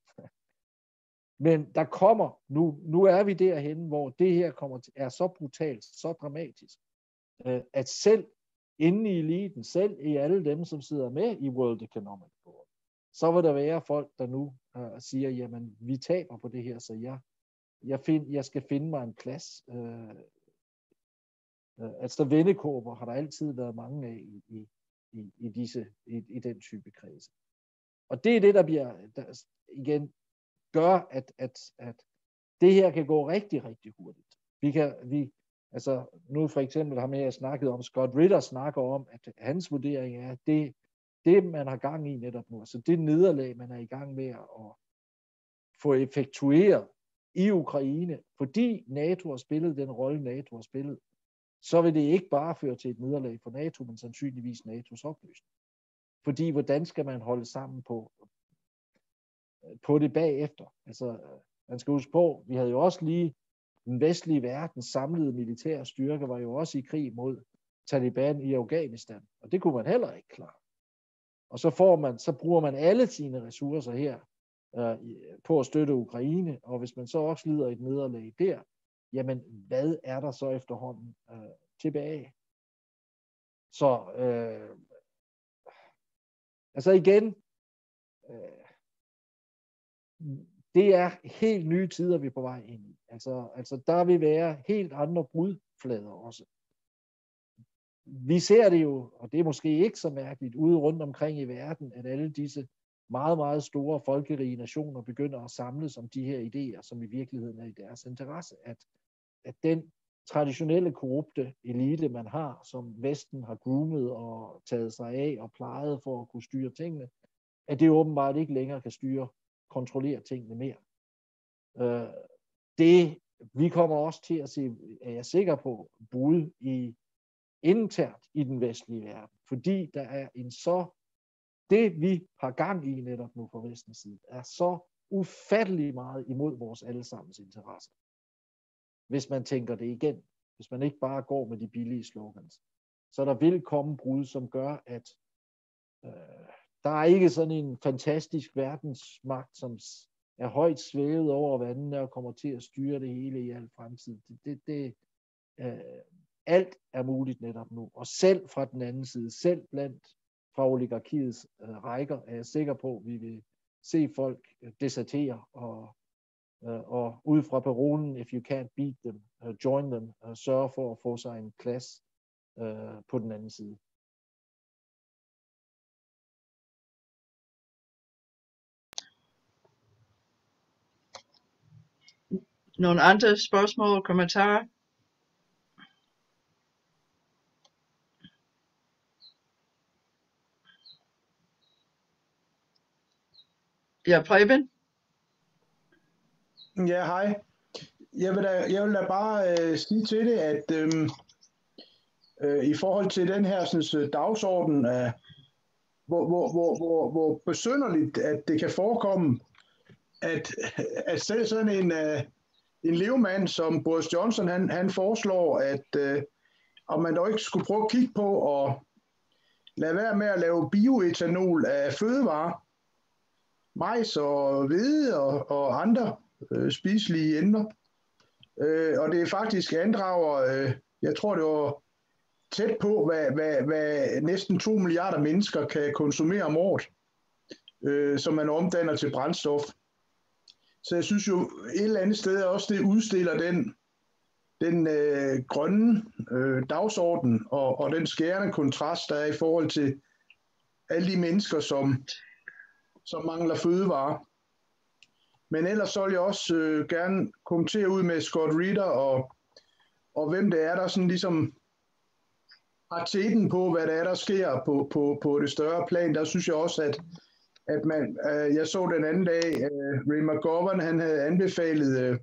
Men der kommer, nu er vi derhen, hvor det her er så brutalt, så dramatisk, at selv inde i eliten, selv i alle dem, som sidder med i World Economic Forum, så vil der være folk, der nu siger, jamen vi taber på det her, så jeg skal finde mig en plads. Altså vendekåber har der altid været mange af i den type kredse. Og det er det, der igen gør, at det her kan gå rigtig, rigtig hurtigt. Altså nu for eksempel har jeg snakket om, Scott Ritter snakker om, at hans vurdering er, at det man har gang i netop nu, altså det nederlag, man er i gang med at få effektueret i Ukraine, fordi NATO har spillet den rolle, NATO har spillet, så vil det ikke bare føre til et nederlag for NATO, men sandsynligvis NATO's opløsning. Fordi hvordan skal man holde sammen på det bagefter? Altså, man skal huske på, vi havde jo også lige den vestlige verdens samlede militære styrke var jo også i krig mod Taliban i Afghanistan, og det kunne man heller ikke klare. Og så bruger man alle sine ressourcer her på at støtte Ukraine, og hvis man så også lider et nederlag der, jamen hvad er der så efterhånden tilbage? Så altså igen, det er helt nye tider, vi er på vej ind i. Altså der vil være helt andre brudflader også. Vi ser det jo, og det er måske ikke så mærkeligt, ude rundt omkring i verden, at alle disse meget, meget store folkerige nationer begynder at samles om de her idéer, som i virkeligheden er i deres interesse. At den traditionelle korrupte elite, man har, som Vesten har groomet og taget sig af og plejet for at kunne styre tingene, at det åbenbart ikke længere kan kontrollere tingene mere. Vi kommer også til at se, er jeg sikker på, brud internt i den vestlige verden, fordi der er det vi har gang i netop nu fra vestens side, er så ufattelig meget imod vores allesammens interesser. Hvis man tænker det igen, hvis man ikke bare går med de billige slogans. Så der vil komme brud, som gør, at der er ikke sådan en fantastisk verdensmagt, som er højt svævet over vandene og kommer til at styre det hele i al fremtid. Alt er muligt netop nu. Og selv fra den anden side, selv fra oligarkiets rækker, er jeg sikker på, at vi vil se folk desertere og ud fra parolen, if you can't beat them, join them, sørge for at få sig en plads på den anden side. Nogle andre spørgsmål og kommentarer? Ja, Preben? Ja, hej. Jeg vil da bare sige til det, at i forhold til den her sådan, dagsorden, hvor besynderligt, at det kan forekomme, at selv sådan en levemand som Boris Johnson, han foreslår, at om man dog ikke skulle prøve at kigge på at lade være med at lave bioetanol af fødevarer, majs og hvede og andre spiselige emner. Og det faktisk andrager, jeg tror det var tæt på, hvad næsten 2 milliarder mennesker kan konsumere om året, som man omdanner til brændstof. Så jeg synes jo et eller andet sted også, det udstiller den grønne dagsorden og den skærende kontrast, der er i forhold til alle de mennesker, som mangler fødevarer. Men ellers så vil jeg også gerne kommentere ud med Scott Ritter og hvem det er, der sådan ligesom har teten på, hvad det er, der sker på det større plan. Der synes jeg også, at man, jeg så den anden dag, Ray McGovern, han havde anbefalet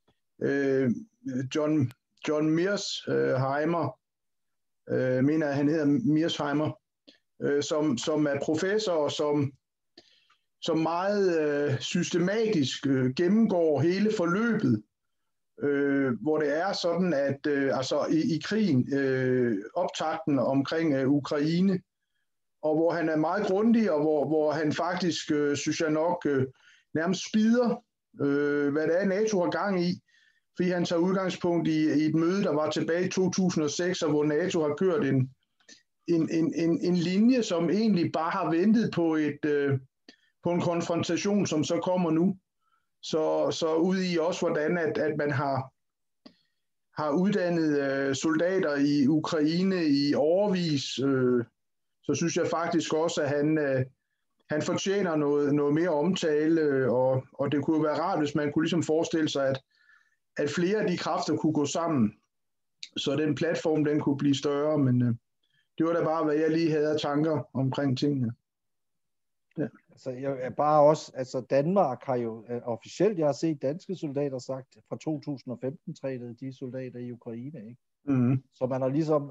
John Mearsheimer, mener jeg, han hedder Mearsheimer, som er professor, og som meget systematisk gennemgår hele forløbet, hvor det er sådan, at altså i krigen, optakten omkring Ukraine, og hvor han er meget grundig, og hvor han faktisk, synes jeg nok, nærmest spider, hvad det er, NATO har gang i, fordi han tager udgangspunkt i et møde, der var tilbage i 2006, og hvor NATO har kørt en linje, som egentlig bare har ventet på en konfrontation, som så kommer nu. Så ud i også, hvordan at man har uddannet soldater i Ukraine i årevis, så synes jeg faktisk også, at han fortjener noget mere omtale, og det kunne være rart, hvis man kunne ligesom forestille sig, at flere af de kræfter kunne gå sammen, så den platform, den kunne blive større, men det var da bare, hvad jeg lige havde af tanker omkring tingene. Ja. Altså, jeg er bare også, altså Danmark har jo officielt, jeg har set danske soldater sagt, fra 2015 trænede de soldater i Ukraine, ikke? Mm-hmm. Så man har ligesom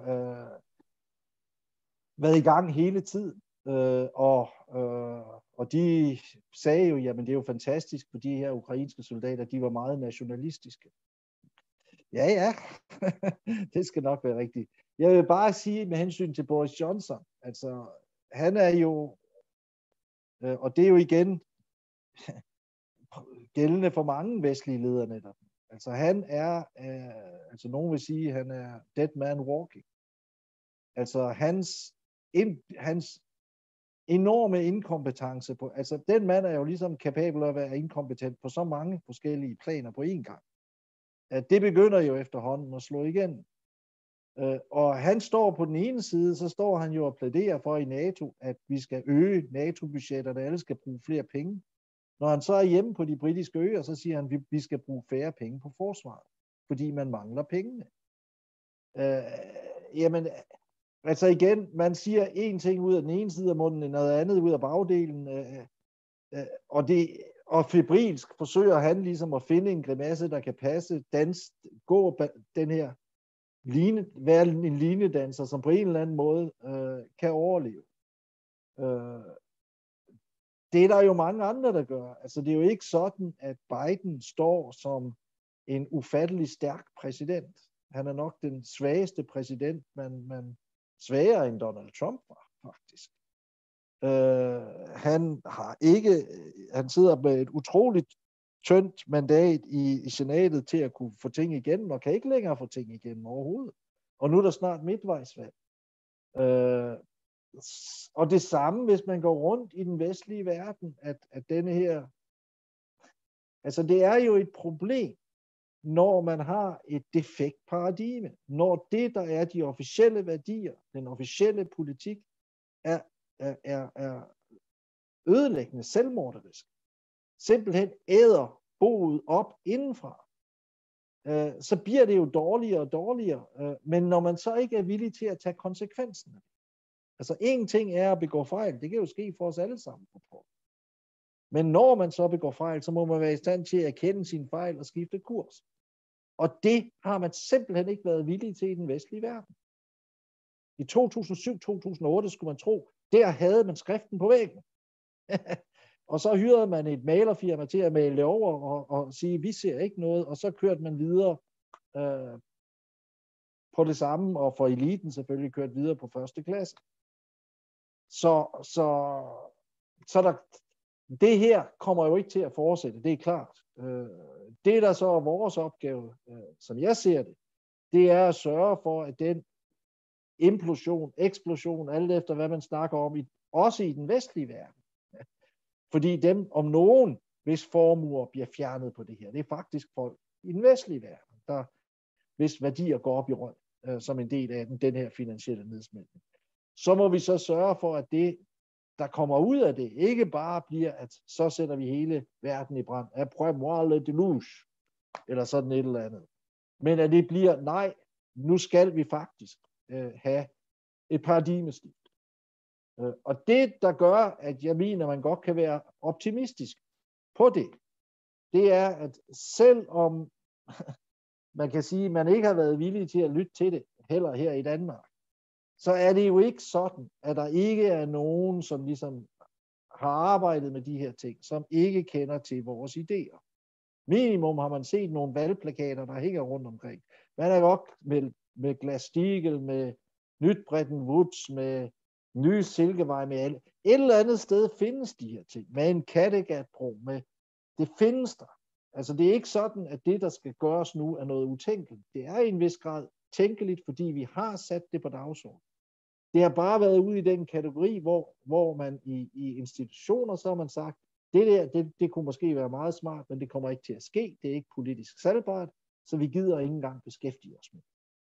været i gang hele tiden, og de sagde jo, jamen det er jo fantastisk, for de her ukrainske soldater, de var meget nationalistiske. Ja, det skal nok være rigtigt. Jeg vil bare sige med hensyn til Boris Johnson, altså han er jo, og det er jo igen gældende for mange vestlige ledere netop. Altså han er, altså nogen vil sige, at han er dead man walking. Altså hans enorme inkompetence på, altså den mand er jo ligesom kapabel at være inkompetent på så mange forskellige planer på én gang. Det begynder jo efterhånden at slå igen. Og han står på den ene side, så står han jo og plæderer for i NATO, at vi skal øge NATO-budgetterne, alle skal bruge flere penge. Når han så er hjemme på de britiske øer, så siger han, at vi skal bruge færre penge på forsvaret, fordi man mangler pengene. Jamen, altså igen, man siger en ting ud af den ene side af munden, noget andet ud af bagdelen, og febrilsk forsøger han ligesom at finde en grimasse, der kan passe, gå den her være en linedanser, som på en eller anden måde kan overleve. Det er der jo mange andre, der gør. Altså det er jo ikke sådan, at Biden står som en ufattelig stærk præsident. Han er nok den svageste præsident, man svagere end Donald Trump var, faktisk. Han sidder med et utroligt tyndt mandat i senatet til at kunne få ting igennem, og kan ikke længere få ting igennem overhovedet. Og nu er der snart midtvejsvalg. Og det samme, hvis man går rundt i den vestlige verden, at denne her, altså det er jo et problem, når man har et defekt paradigme, når det, der er de officielle værdier, den officielle politik, er ødelæggende, selvmorderisk, simpelthen æder boet op indenfra. så bliver det jo dårligere og dårligere. Men når man så ikke er villig til at tage konsekvensen. Altså en ting er at begå fejl, det kan jo ske for os alle sammen. Men når man så begår fejl, så må man være i stand til at erkende sine fejl og skifte kurs. Og det har man simpelthen ikke været villig til i den vestlige verden. I 2007-2008 skulle man tro, der havde man skriften på væggen. Og så hyrede man et malerfirma til at male det over og sige, vi ser ikke noget, og så kørte man videre på det samme, og for eliten selvfølgelig kørt videre på første klasse. Så der, det her kommer jo ikke til at fortsætte, det er klart. Det, der så er vores opgave, som jeg ser det, det er at sørge for, at den eksplosion, alt efter hvad man snakker om, også i den vestlige verden. Fordi dem om nogen, hvis formuer bliver fjernet på det her, det er faktisk folk i den vestlige verden, der hvis værdier går op i røg, som en del af den her finansielle nedsmeltning. Så må vi så sørge for, at det, der kommer ud af det, ikke bare bliver, at så sætter vi hele verden i brand. Après-moi le déluge, eller sådan et eller andet. Men at det bliver, nej, nu skal vi faktisk have et paradigmeskift. Og det, der gør, at jeg mener, man godt kan være optimistisk på det, det er, at selvom man kan sige, at man ikke har været villig til at lytte til det, heller her i Danmark, så er det jo ikke sådan, at der ikke er nogen, som ligesom har arbejdet med de her ting, som ikke kender til vores idéer. Minimum har man set nogle valgplakater, der hænger rundt omkring. Man er godt med Glass-Steagall, med nyt Bretton Woods, med nye Silkevej, med alle. Et eller andet sted findes de her ting, med en Kattegat-bro, med det findes der. Altså det er ikke sådan, at det, der skal gøres nu, er noget utænkeligt. Det er i en vis grad tænkeligt, fordi vi har sat det på dagsordenen. Det har bare været ude i den kategori, hvor man i institutioner, så har man sagt, det kunne måske være meget smart, men det kommer ikke til at ske. Det er ikke politisk salgbart, så vi gider ikke engang beskæftige os med.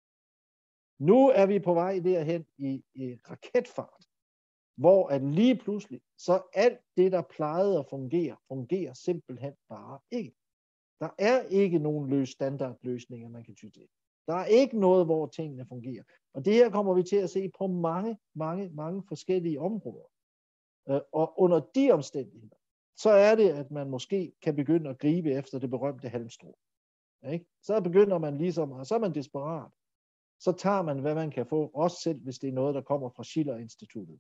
Nu er vi på vej derhen i raketfart, hvor at lige pludselig, så alt det, der plejede at fungere, fungerer simpelthen bare ikke. Der er ikke nogen standardløsninger, man kan ty til. Der er ikke noget, hvor tingene fungerer. Og det her kommer vi til at se på mange forskellige områder. Og under de omstændigheder, så er det, at man måske kan begynde at gribe efter det berømte halmstrå. Ikke? Så begynder man ligesom, og så er man desperat. Så tager man, hvad man kan få, også selv hvis det er noget, der kommer fra Schiller-instituttet.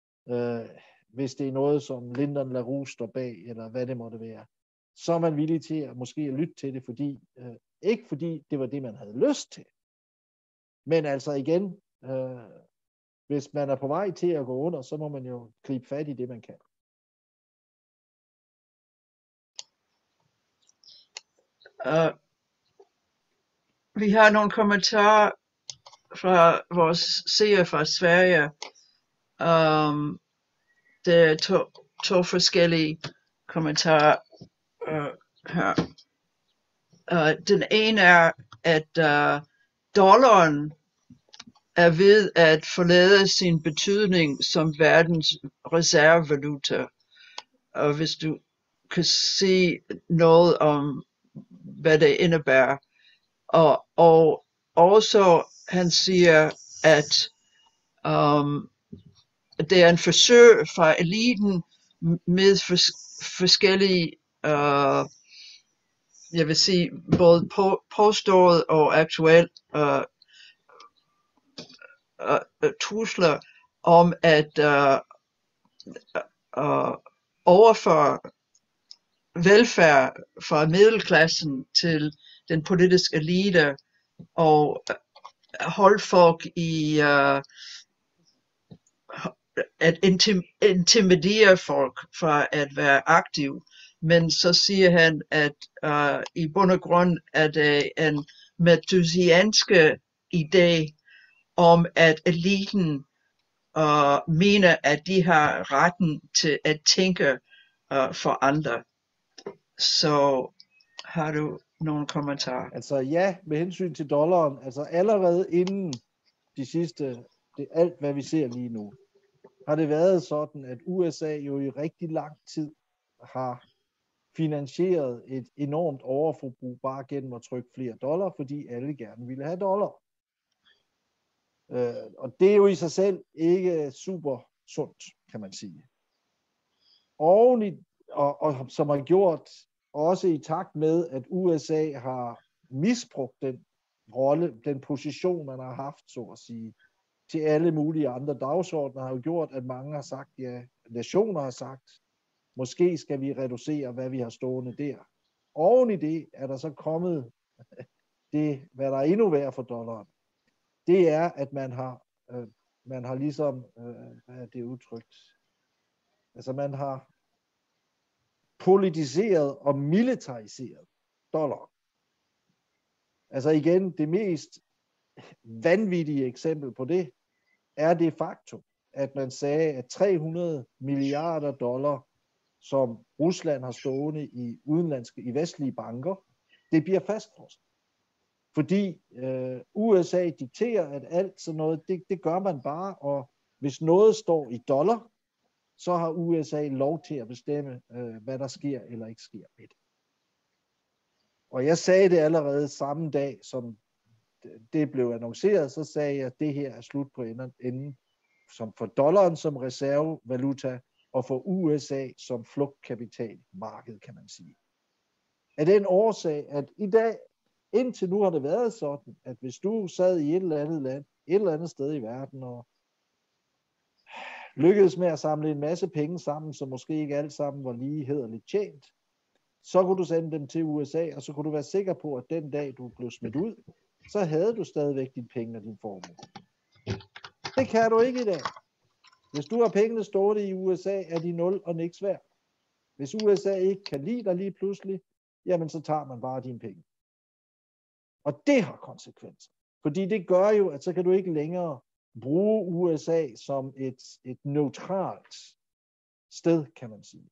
Hvis det er noget, som Lyndon LaRouche står bag, eller hvad det måtte være, så er man villig til at måske at lytte til det, fordi, ikke fordi det var det, man havde lyst til. Men altså igen, hvis man er på vej til at gå under, så må man jo gribe fat i det, man kan. Vi har nogle kommentarer fra vores seere fra Sverige. Det er to forskellige kommentarer her. Den ene er, at dollaren er ved at forlade sin betydning som verdens reservevaluta. Og hvis du kan sige noget om, hvad det indebærer. Og også han siger, at det er en forsøg fra eliten med forskellige, jeg vil sige, både påstået og aktuelt trusler om at overføre velfærd fra middelklassen til den politiske elite og holde folk i at intimidere folk fra at være aktiv. Men så siger han, at i bund og grund er det en malthusianske idé om, at eliten mener, at de har retten til at tænke for andre. Så har du nogle kommentarer? Altså ja, med hensyn til dollaren, altså allerede inden de sidste, alt hvad vi ser lige nu, har det været sådan, at USA jo i rigtig lang tid har finansieret et enormt overforbrug bare gennem at trykke flere dollar, fordi alle gerne ville have dollar. Og det er jo i sig selv ikke super sundt, kan man sige. Og som har gjort, også i takt med, at USA har misbrugt den rolle, den position, man har haft, så at sige, til alle mulige andre dagsordner, har jo gjort, at mange har sagt, ja, nationer har sagt, måske skal vi reducere, hvad vi har stående der. Oven i det er der så kommet det, hvad der er endnu værre for dollaren. Det er, at man har ligesom, hvad er det udtrykt? Altså man har politiseret og militariseret dollar. Altså igen, det mest vanvittige eksempel på det, er det faktum, at man sagde, at 300 milliarder dollar, som Rusland har stående i vestlige banker, det bliver fastfrosset. Fordi USA dikterer, at alt sådan noget, det gør man bare, og hvis noget står i dollar, så har USA lov til at bestemme, hvad der sker eller ikke sker med det. Og jeg sagde det allerede samme dag, som det blev annonceret, så sagde jeg, at det her er slut på enden, som for dollaren som reservevaluta, og for USA som flugtkapitalmarked, kan man sige. Af den årsag, at i dag, indtil nu har det været sådan, at hvis du sad i et eller andet land, et eller andet sted i verden, og lykkedes med at samle en masse penge sammen, som måske ikke alt sammen var lige hæderligt tjent, så kunne du sende dem til USA, og så kunne du være sikker på, at den dag du blev smidt ud, så havde du stadigvæk dine penge og din formue. Det kan du ikke i dag. Hvis du har pengene stående i USA, er de 0 og niks værd. Hvis USA ikke kan lide dig lige pludselig, jamen så tager man bare dine penge. Og det har konsekvenser. Fordi det gør jo, at så kan du ikke længere bruge USA som et neutralt sted, kan man sige.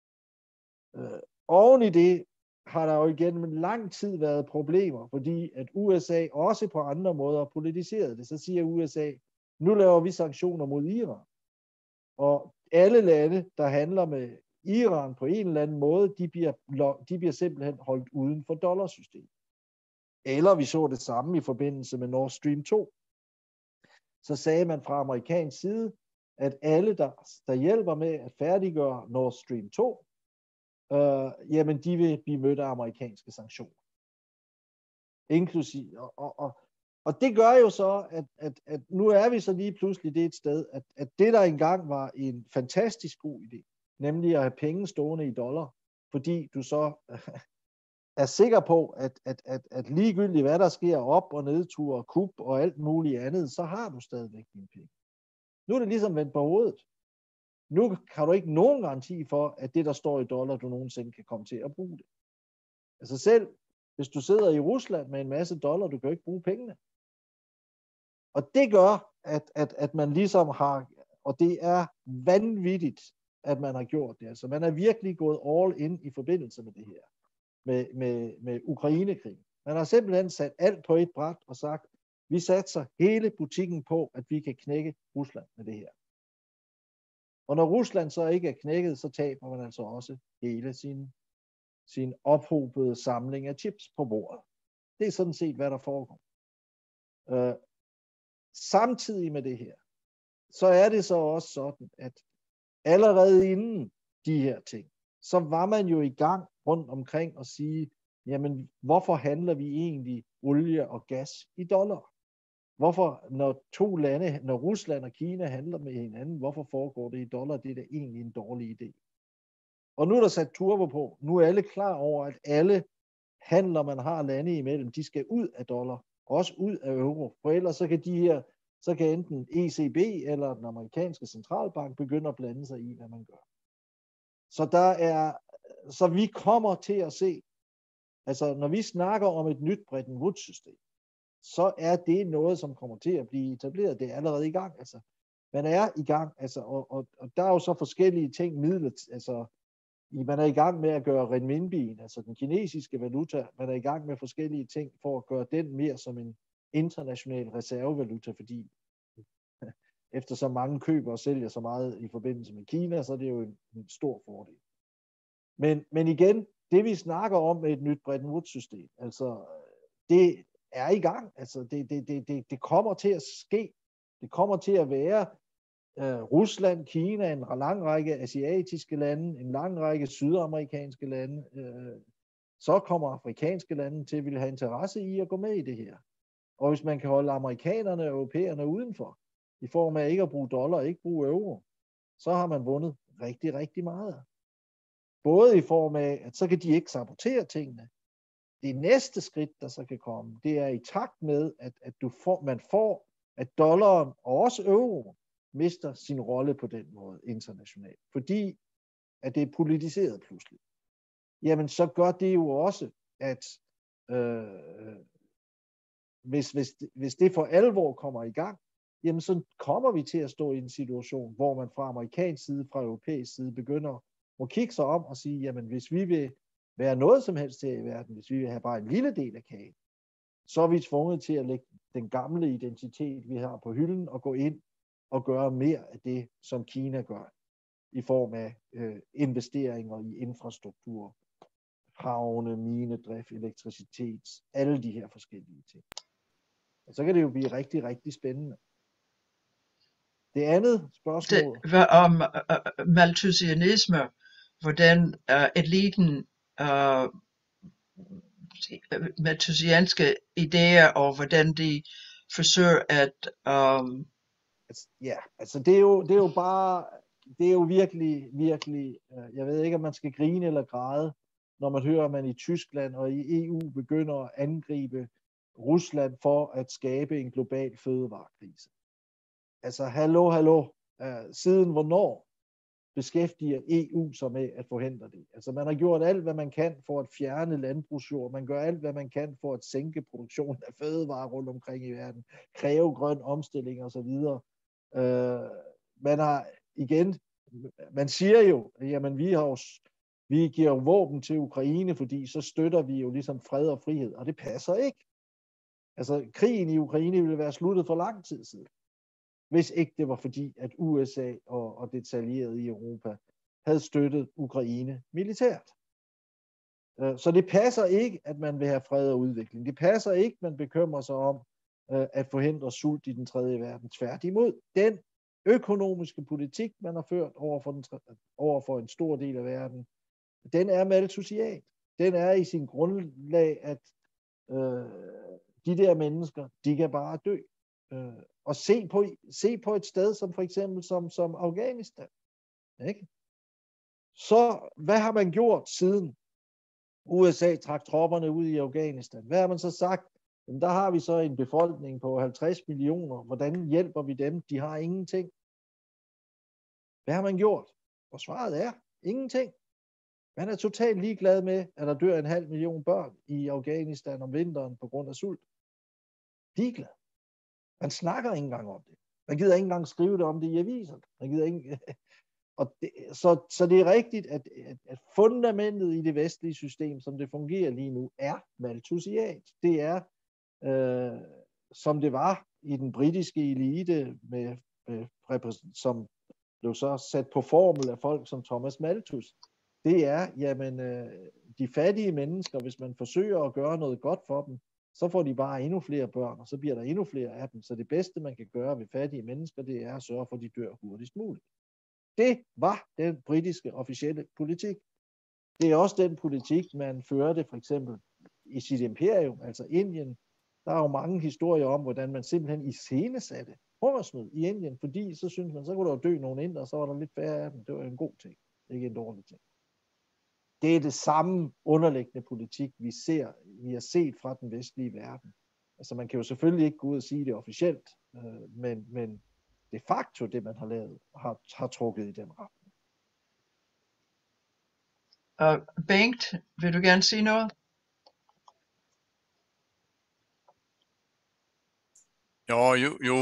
Oven i det har der jo igennem en lang tid været problemer, fordi at USA også på andre måder politiseret det. Så siger USA, nu laver vi sanktioner mod Iran. Og alle lande, der handler med Iran på en eller anden måde, de bliver simpelthen holdt uden for dollarsystemet. Eller vi så det samme i forbindelse med Nord Stream 2. Så sagde man fra amerikansk side, at alle, der hjælper med at færdiggøre Nord Stream 2, jamen de vil blive mødt af amerikanske sanktioner. Inklusive. Og det gør jo så, at nu er vi så lige pludselig det et sted, at det der engang var en fantastisk god idé, nemlig at have penge stående i dollar, fordi du så er sikker på, at ligegyldigt hvad der sker, op- og nedtur, og kup og alt muligt andet, så har du stadigvæk dine penge. Nu er det ligesom vendt på hovedet. Nu har du ikke nogen garanti for, at det der står i dollar, du nogensinde kan komme til at bruge det. Altså selv hvis du sidder i Rusland med en masse dollar, du kan jo ikke bruge pengene. Og det gør, at man ligesom har, og det er vanvittigt, at man har gjort det. Altså man er virkelig gået all in i forbindelse med det her, med Ukrainekrigen. Man har simpelthen sat alt på et bræt og sagt, vi satser hele butikken på, at vi kan knække Rusland med det her. Og når Rusland så ikke er knækket, så taber man altså også hele sin ophobede samling af chips på bordet. Det er sådan set, hvad der foregår. Samtidig med det her, så er det så også sådan, at allerede inden de her ting, så var man jo i gang rundt omkring at sige, jamen hvorfor handler vi egentlig olie og gas i dollar? Hvorfor, når to lande, når Rusland og Kina handler med hinanden, hvorfor foregår det i dollar? Det er da egentlig en dårlig idé. Og nu er der sat turbo på. Nu er alle klar over, at alle handler, man har lande imellem, de skal ud af dollar, også ud af euro. For ellers så kan enten ECB eller den amerikanske centralbank begynde at blande sig i, hvad man gør. Så vi kommer til at se, altså når vi snakker om et nyt Bretton Woods-system, så er det noget, som kommer til at blive etableret. Det er allerede i gang. Altså, man er i gang, altså, og der er jo så forskellige ting, altså, man er i gang med at gøre renminbien, altså den kinesiske valuta, man er i gang med forskellige ting for at gøre den mere som en international reservevaluta, fordi eftersom mange køber og sælger så meget i forbindelse med Kina, så er det jo en stor fordel. Men igen, det vi snakker om med et nyt Bretton Woods-system, altså det er i gang. Altså det kommer til at ske. Det kommer til at være Rusland, Kina, en lang række asiatiske lande, en lang række sydamerikanske lande. Så kommer afrikanske lande til at ville have interesse i at gå med i det her. Og hvis man kan holde amerikanerne og europæerne udenfor, i form af ikke at bruge dollar og ikke bruge euro, så har man vundet rigtig, rigtig meget. Både i form af, at så kan de ikke sabotere tingene. Det næste skridt, der så kan komme, det er i takt med, at man får, at dollaren og også euro mister sin rolle på den måde internationalt. Fordi at det er politiseret pludselig. Jamen så gør det jo også, at hvis det for alvor kommer i gang, jamen så kommer vi til at stå i en situation, hvor man fra amerikansk side, fra europæisk side, begynder at kigge sig om og sige, jamen hvis vi vil være noget som helst her i verden, hvis vi vil have bare en lille del af kagen, så er vi tvunget til at lægge den gamle identitet, vi har på hylden, og gå ind og gøre mere af det, som Kina gør, i form af investeringer i infrastruktur, havne, minedrift, elektricitet, alle de her forskellige ting. Og så kan det jo blive rigtig, rigtig spændende. Det andet spørgsmål... Det om malthusianisme, hvordan eliten malthusianske idéer, og hvordan de forsøger at... Ja, altså det er jo bare... Det er jo virkelig, virkelig... Jeg ved ikke, om man skal grine eller græde, når man hører, at man i Tyskland og i EU begynder at angribe Rusland for at skabe en global fødevarekrise. Altså, hallo. Siden hvornår beskæftiger EU sig med at forhindre det? Altså, man har gjort alt, hvad man kan for at fjerne landbrugsjord. Man gør alt, hvad man kan for at sænke produktionen af fødevarer rundt omkring i verden. Kræve grøn omstilling osv. Man har igen, man siger jo, jamen vi giver jo våben til Ukraine, fordi så støtter vi jo ligesom fred og frihed, og det passer ikke. Altså, krigen i Ukraine ville være sluttet for lang tid siden, hvis ikke det var fordi, at USA og dets allierede i Europa havde støttet Ukraine militært. Så det passer ikke, at man vil have fred og udvikling. Det passer ikke, at man bekymrer sig om at forhindre sult i den tredje verden. Tværtimod, den økonomiske politik, man har ført over for en stor del af verden, den er malthusian. Den er i sin grundlag, at de der mennesker, de kan bare dø. Og se på et sted som for eksempel som Afghanistan. Ikke? Så hvad har man gjort siden USA trak tropperne ud i Afghanistan? Hvad har man så sagt? Jamen, der har vi så en befolkning på 50 millioner. Hvordan hjælper vi dem? De har ingenting. Hvad har man gjort? Og svaret er ingenting. Man er totalt ligeglad med, at der dør 500.000 børn i Afghanistan om vinteren på grund af sult. Ligeglad. Man snakker ikke engang om det. Man gider ikke engang skrive det om det i aviserne. Man gider ikke... Så det er rigtigt, at fundamentet i det vestlige system, som det fungerer lige nu, er malthusiansk. Det er, som det var i den britiske elite, som blev så sat på formel af folk som Thomas Malthus. Det er, jamen, de fattige mennesker, hvis man forsøger at gøre noget godt for dem, så får de bare endnu flere børn, og så bliver der endnu flere af dem. Så det bedste, man kan gøre ved fattige mennesker, det er at sørge for, at de dør hurtigst muligt. Det var den britiske officielle politik. Det er også den politik, man førte for eksempel i sit imperium, altså Indien. Der er jo mange historier om, hvordan man simpelthen iscenesatte hungersnød i Indien, fordi så synes man, så kunne der jo dø nogen ind, og så var der lidt færre af dem. Det var en god ting, ikke en dårlig ting. Det er det samme underliggende politik, vi har set fra den vestlige verden. Altså man kan jo selvfølgelig ikke gå ud og sige det officielt, men de facto det, man har lavet, har trukket i den retning. Bengt, vil du gerne sige noget? Ja,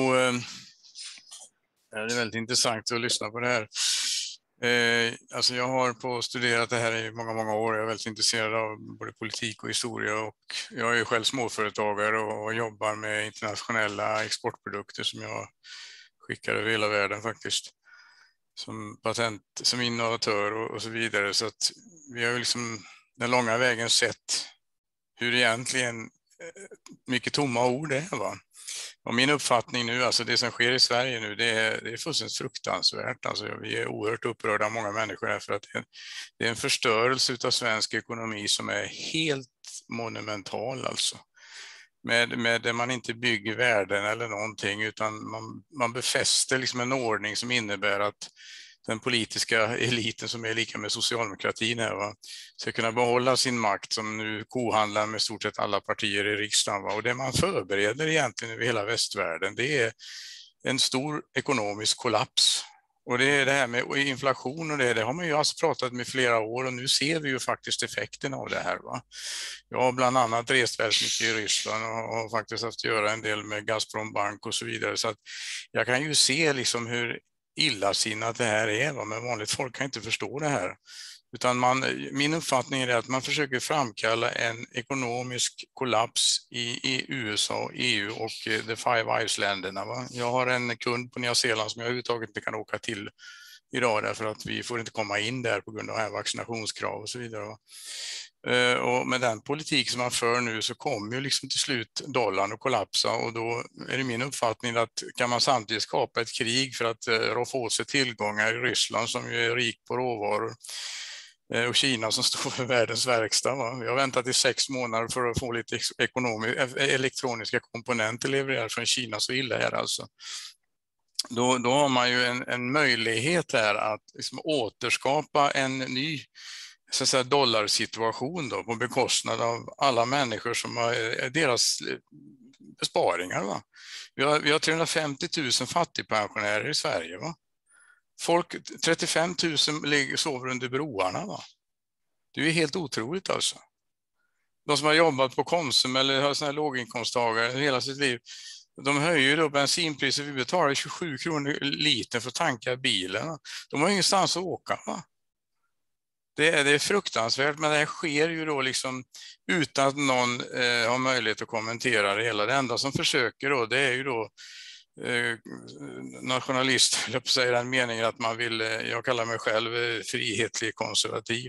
det är väldigt intressant att lyssna på det här. Alltså jag har studerat det här i många år. Jag är väldigt intresserad av både politik och historia, och jag är själv småföretagare och jobbar med internationella exportprodukter som jag skickar över hela världen faktiskt, som patent, som innovatör och så vidare. Så att vi har ju liksom den långa vägen sett hur egentligen mycket tomma ord det är, va. Och min uppfattning nu, alltså det som sker i Sverige nu, det är fullständigt fruktansvärt. Alltså vi är oerhört upprörda, många människor, därför att det är en förstörelse av svensk ekonomi som är helt monumental alltså. Med där man inte bygger värden eller någonting, utan man befäster liksom en ordning som innebär att den politiska eliten, som är lika med socialdemokratin här, va, ska kunna behålla sin makt, som nu kohandlar med stort sett alla partier i riksdagen, va. Och det man förbereder egentligen över hela västvärlden, det är en stor ekonomisk kollaps. Och det är det här med inflation, och det har man ju alltså pratat med flera år, och nu ser vi ju faktiskt effekten av det här, va. Jag har bland annat rest väldigt mycket i Ryssland och har faktiskt haft att göra en del med Gazprom Bank och så vidare, så att jag kan ju se liksom hur illasinnat det här är, va? Men vanligt folk kan inte förstå det här. Utan min uppfattning är att man försöker framkalla en ekonomisk kollaps i USA, EU och The Five Eyes-länderna. Va? Jag har en kund på Nya Zeeland som jag överhuvudtaget inte kan åka till idag, därför att vi får inte komma in där på grund av här vaccinationskrav och så vidare. Va? Och med den politik som man för nu så kommer ju liksom till slut dollarn att kollapsa, och då är det min uppfattning att kan man samtidigt skapa ett krig för att roffa åt sig tillgångar i Ryssland, som ju är rik på råvaror, och Kina som står för världens verkstad. Va? Vi har väntat i 6 månader för att få lite elektroniska komponenter levererade från Kina, så illa är det alltså. Då har man ju en möjlighet här att liksom återskapa en ny, så att säga, dollarsituation då, på bekostnad av alla människor som har deras besparingar. Va? Vi har 350 000 fattigpensionärer i Sverige. Va? 35 000 sover under broarna. Va? Det är ju helt otroligt alltså. De som har jobbat på Konsum eller har såna här låginkomsttagare hela sitt liv, de höjer då bensinpriser. Vi betalar 27 kronor liter för att tanka bilen. Va? De har ingenstans att åka. Va? Det är fruktansvärt, men det här sker ju då liksom utan att någon har möjlighet att kommentera det hela. Det enda som försöker då, det är ju då nationalist, jag säger den meningen att man vill, jag kallar mig själv frihetlig konservativ.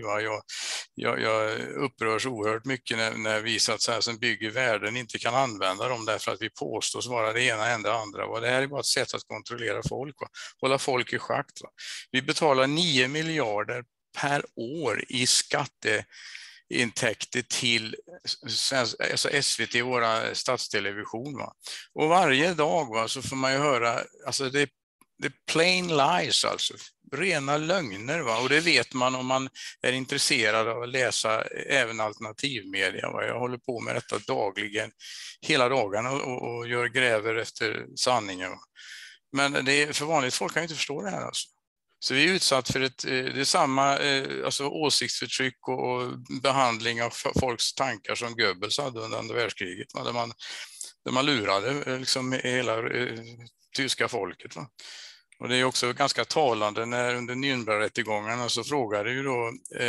Jag upprörs oerhört mycket när vi så att säga, som bygger värden inte kan använda dem därför att vi påstås vara det ena än det andra. Och det här är bara ett sätt att kontrollera folk, va? Hålla folk i schack. Va? Vi betalar 9 miljarder per år i skatteintäkter till alltså SVT, våra statstelevision. Va? Och varje dag, va, så får man ju höra, alltså det är plain lies, alltså rena lögner. Va? Och det vet man om man är intresserad av att läsa även alternativmedia. Va? Jag håller på med detta dagligen, hela dagarna, och gräver efter sanningen. Va? Men för vanligt folk kan ju inte förstå det här alltså. Så vi är utsatt för det är samma alltså åsiktsförtryck och behandling av folks tankar som Goebbels hade under andra världskriget, där man lurade liksom hela tyska folket. Va? Och det är också ganska talande när under Nürnbergrättegångarna så frågade ju då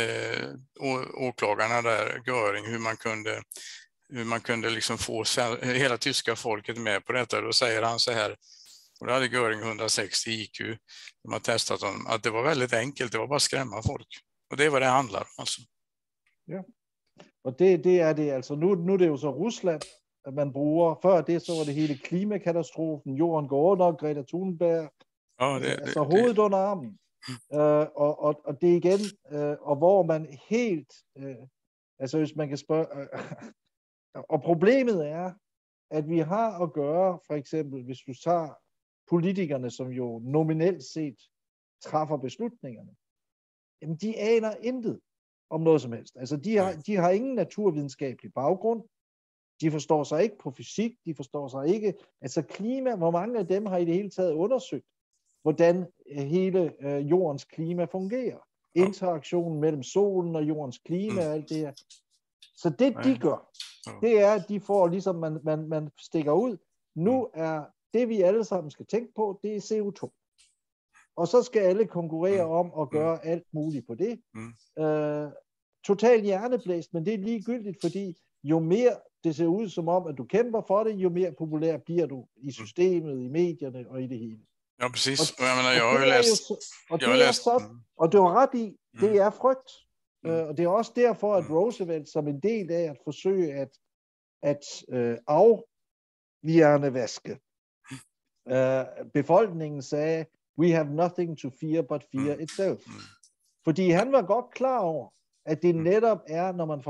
åklagarna där Göring hur man kunde liksom få hela tyska folket med på detta. Då säger han så här, och då hade Göring 160 IQ, de har testat dem, att det var väldigt enkelt, det var bara att skrämma folk. Och det är vad det handlar om alltså. Ja, och det är det alltså. Nu är det ju så Rusland, at man bruger. Før det så var det hele klimakatastrofen, jorden går under, Greta Thunberg, altså hovedet under armen. Og det igen, og hvor man helt, altså hvis man kan spørge, og problemet er, at vi har at gøre, for eksempel, hvis du tager politikerne, som jo nominelt set træffer beslutningerne, jamen de aner intet om noget som helst. Altså de har ingen naturvidenskabelig baggrund, de forstår sig ikke på fysik, de forstår sig ikke, altså klima, hvor mange af dem har i det hele taget undersøgt, hvordan hele jordens klima fungerer. Interaktionen mellem solen og jordens klima og alt det her. Så det de gør, det er, at de får, ligesom man stikker ud, nu er det vi alle sammen skal tænke på, det er CO2. Og så skal alle konkurrere om at gøre alt muligt på det. Totalt hjerneblæst, men det er ligegyldigt, fordi jo mere det ser ud som om, at du kæmper for det, jo mere populær bliver du i systemet, i medierne og i det hele. Ja, precis. Och jag menar, jag har ju läst... Och du har rätt i, det är frygt. Og det er også derfor, at Roosevelt som en del af at forsøge at afhjernevaske befolkningen sagde, we have nothing to fear but fear itself. Fordi han var godt klar over, at det netop er, når man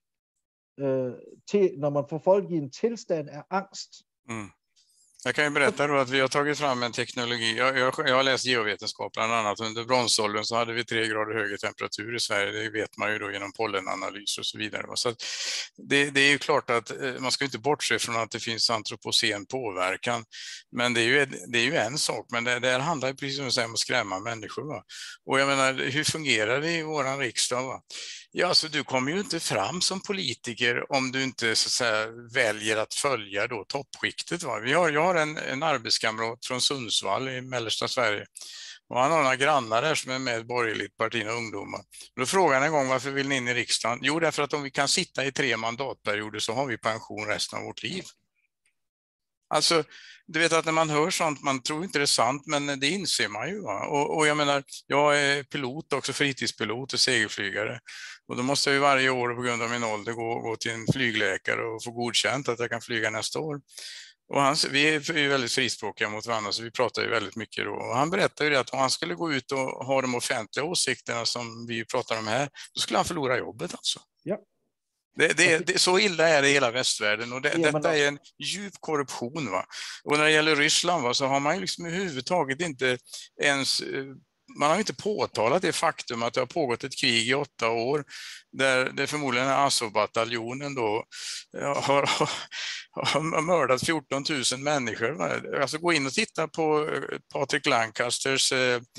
får folk i en tilstand af angst. Jag kan ju berätta då att vi har tagit fram en teknologi. Jag har läst geovetenskap bland annat. Under bronsåldern så hade vi 3 grader högre temperatur i Sverige. Det vet man ju då genom pollenanalys och så vidare. Så att det är ju klart att man ska inte bortse från att det finns antropocen påverkan. Men det är ju en sak. Men det handlar ju precis som du säger om att skrämma människor. Va? Och jag menar, hur fungerar det i våran riksdag? Va? Ja, alltså du kommer ju inte fram som politiker om du inte så att säga väljer att följa då toppskiktet. Va? Jag har en arbetskamrat från Sundsvall i mellersta Sverige. Och han har några grannar där som är med i ett borgerligt parti och ungdomar. Och då frågade han en gång, varför vill ni in i riksdagen? Jo, därför att om vi kan sitta i 3 mandatperioder så har vi pension resten av vårt liv. Alltså, du vet att när man hör sånt, man tror inte det är sant, men det inser man ju. Va? Och jag menar, jag är pilot också, fritidspilot och segelflygare. Och då måste jag ju varje år på grund av min ålder gå till en flygläkare och få godkänt att jag kan flyga nästa år. Och vi är ju väldigt frispråkiga mot varandra, så vi pratar ju väldigt mycket då. Och han berättade ju det att om han skulle gå ut och ha de offentliga åsikterna som vi pratar om här, då skulle han förlora jobbet alltså. Ja. Så illa är det i hela västvärlden, och detta är en djup korruption. Va? Och när det gäller Ryssland, va, så har man ju liksom överhuvudtaget inte ens... Man har inte påtalat det faktum att det har pågått ett krig i 8 år där det förmodligen är Azov-bataljonen då har mördat 14 000 människor. Alltså gå in och titta på Patrick Lancasters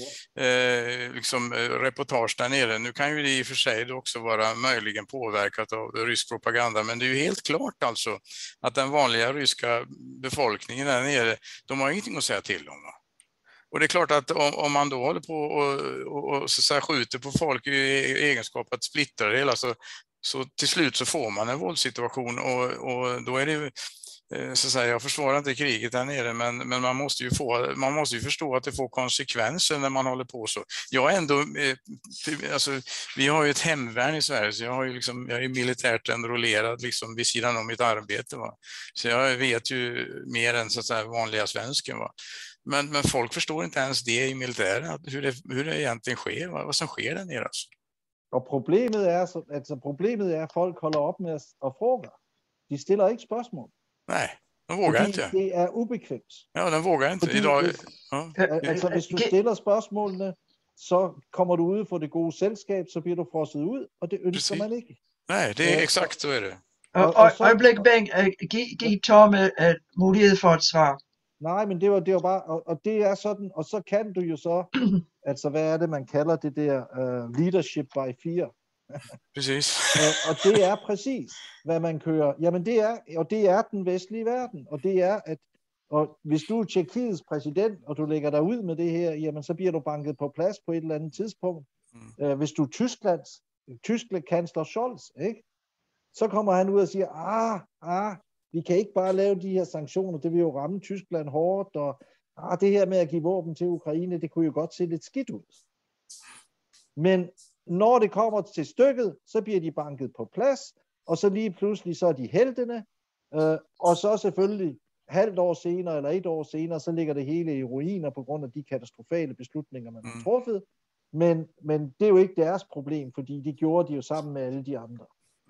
liksom, reportage där nere. Nu kan ju det i och för sig också vara möjligen påverkat av rysk propaganda, men det är ju helt klart alltså att den vanliga ryska befolkningen där nere, de har ingenting att säga till om. Va? Och det är klart att om man då håller på och så att säga, skjuter på folk i egenskap att splittra det hela, så till slut så får man en våldssituation, och då är det så att säga, jag försvarar inte kriget där nere, men man måste ju förstå att det får konsekvenser när man håller på så. Jag ändå, alltså, vi har ju ett hemvärn i Sverige, så jag är militärt enrollerad liksom vid sidan om mitt arbete. Va? Så jag vet ju mer än så att säga, vanliga svensken. Va? Men folk förstår inte ens det i militären, hur det egentligen sker, vad som sker där nere. Alltså. Og problemet er, at folk holder op med at fråga. De stiller ikke spørgsmål. Nej, de vågar inte. Det är obekvämt. Ja, de vågar inte. Idag, altså, hvis du stiller spørgsmålene, så kommer du ud for det gode selskab, så bliver du frosset ud, og det ønsker man ikke. Nej, det är exakt så är det. Øjeblik, Beng, giv Tom mulighed for et svar. Nej, men det var bare, og det er sådan, og så kan du jo så, altså hvad er det, man kalder det der leadership by fear. Præcis. Og det er præcis, hvad man kører. Jamen det er den vestlige verden, og det er, at og hvis du er Tjekkiets præsident, og du lægger dig ud med det her, jamen så bliver du banket på plads på et eller andet tidspunkt. Hvis du er Tyskland kansler Scholz, ikke? Så kommer han ud og siger, vi kan ikke bare lave de her sanktioner, det vil jo ramme Tyskland hårdt, og det her med at give våben til Ukraine, det kunne jo godt se lidt skidt ud. Men når det kommer til stykket, så bliver de banket på plads, og så lige pludselig så er de heltene, og så selvfølgelig halvt år senere eller 1 år senere, så ligger det hele i ruiner på grund af de katastrofale beslutninger, man har truffet. Men det er jo ikke deres problem, fordi de gjorde de jo sammen med alle de andre.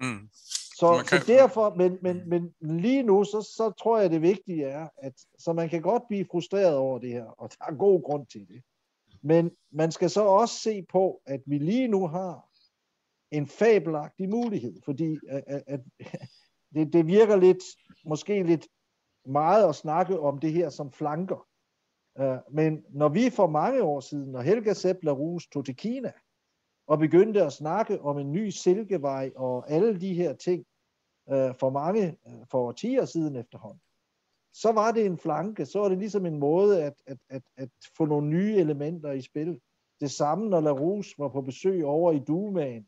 Så derfor, men lige nu, så tror jeg, det vigtige er, at så man kan godt blive frustreret over det her, og der er god grund til det. Men man skal så også se på, at vi lige nu har en fabelagtig mulighed, fordi at det virker lidt, måske lidt meget at snakke om det her som flanker. Men når vi for mange år siden, når Helga Sepp-Larousse tog til Kina, og begyndte at snakke om en ny silkevej og alle de her ting for årtier siden efterhånden, så var det en flanke, så var det ligesom en måde at få nogle nye elementer i spil. Det samme, når Larousse var på besøg over i Dumaen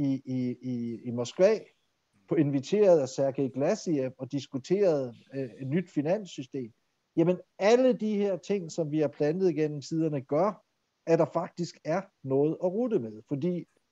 i Moskva, inviteret af Sergej Glasiev og diskuterede et nyt finanssystem. Jamen alle de her ting, som vi har plantet gennem tiderne, gør, at der faktisk er noget at rutte med. Fordi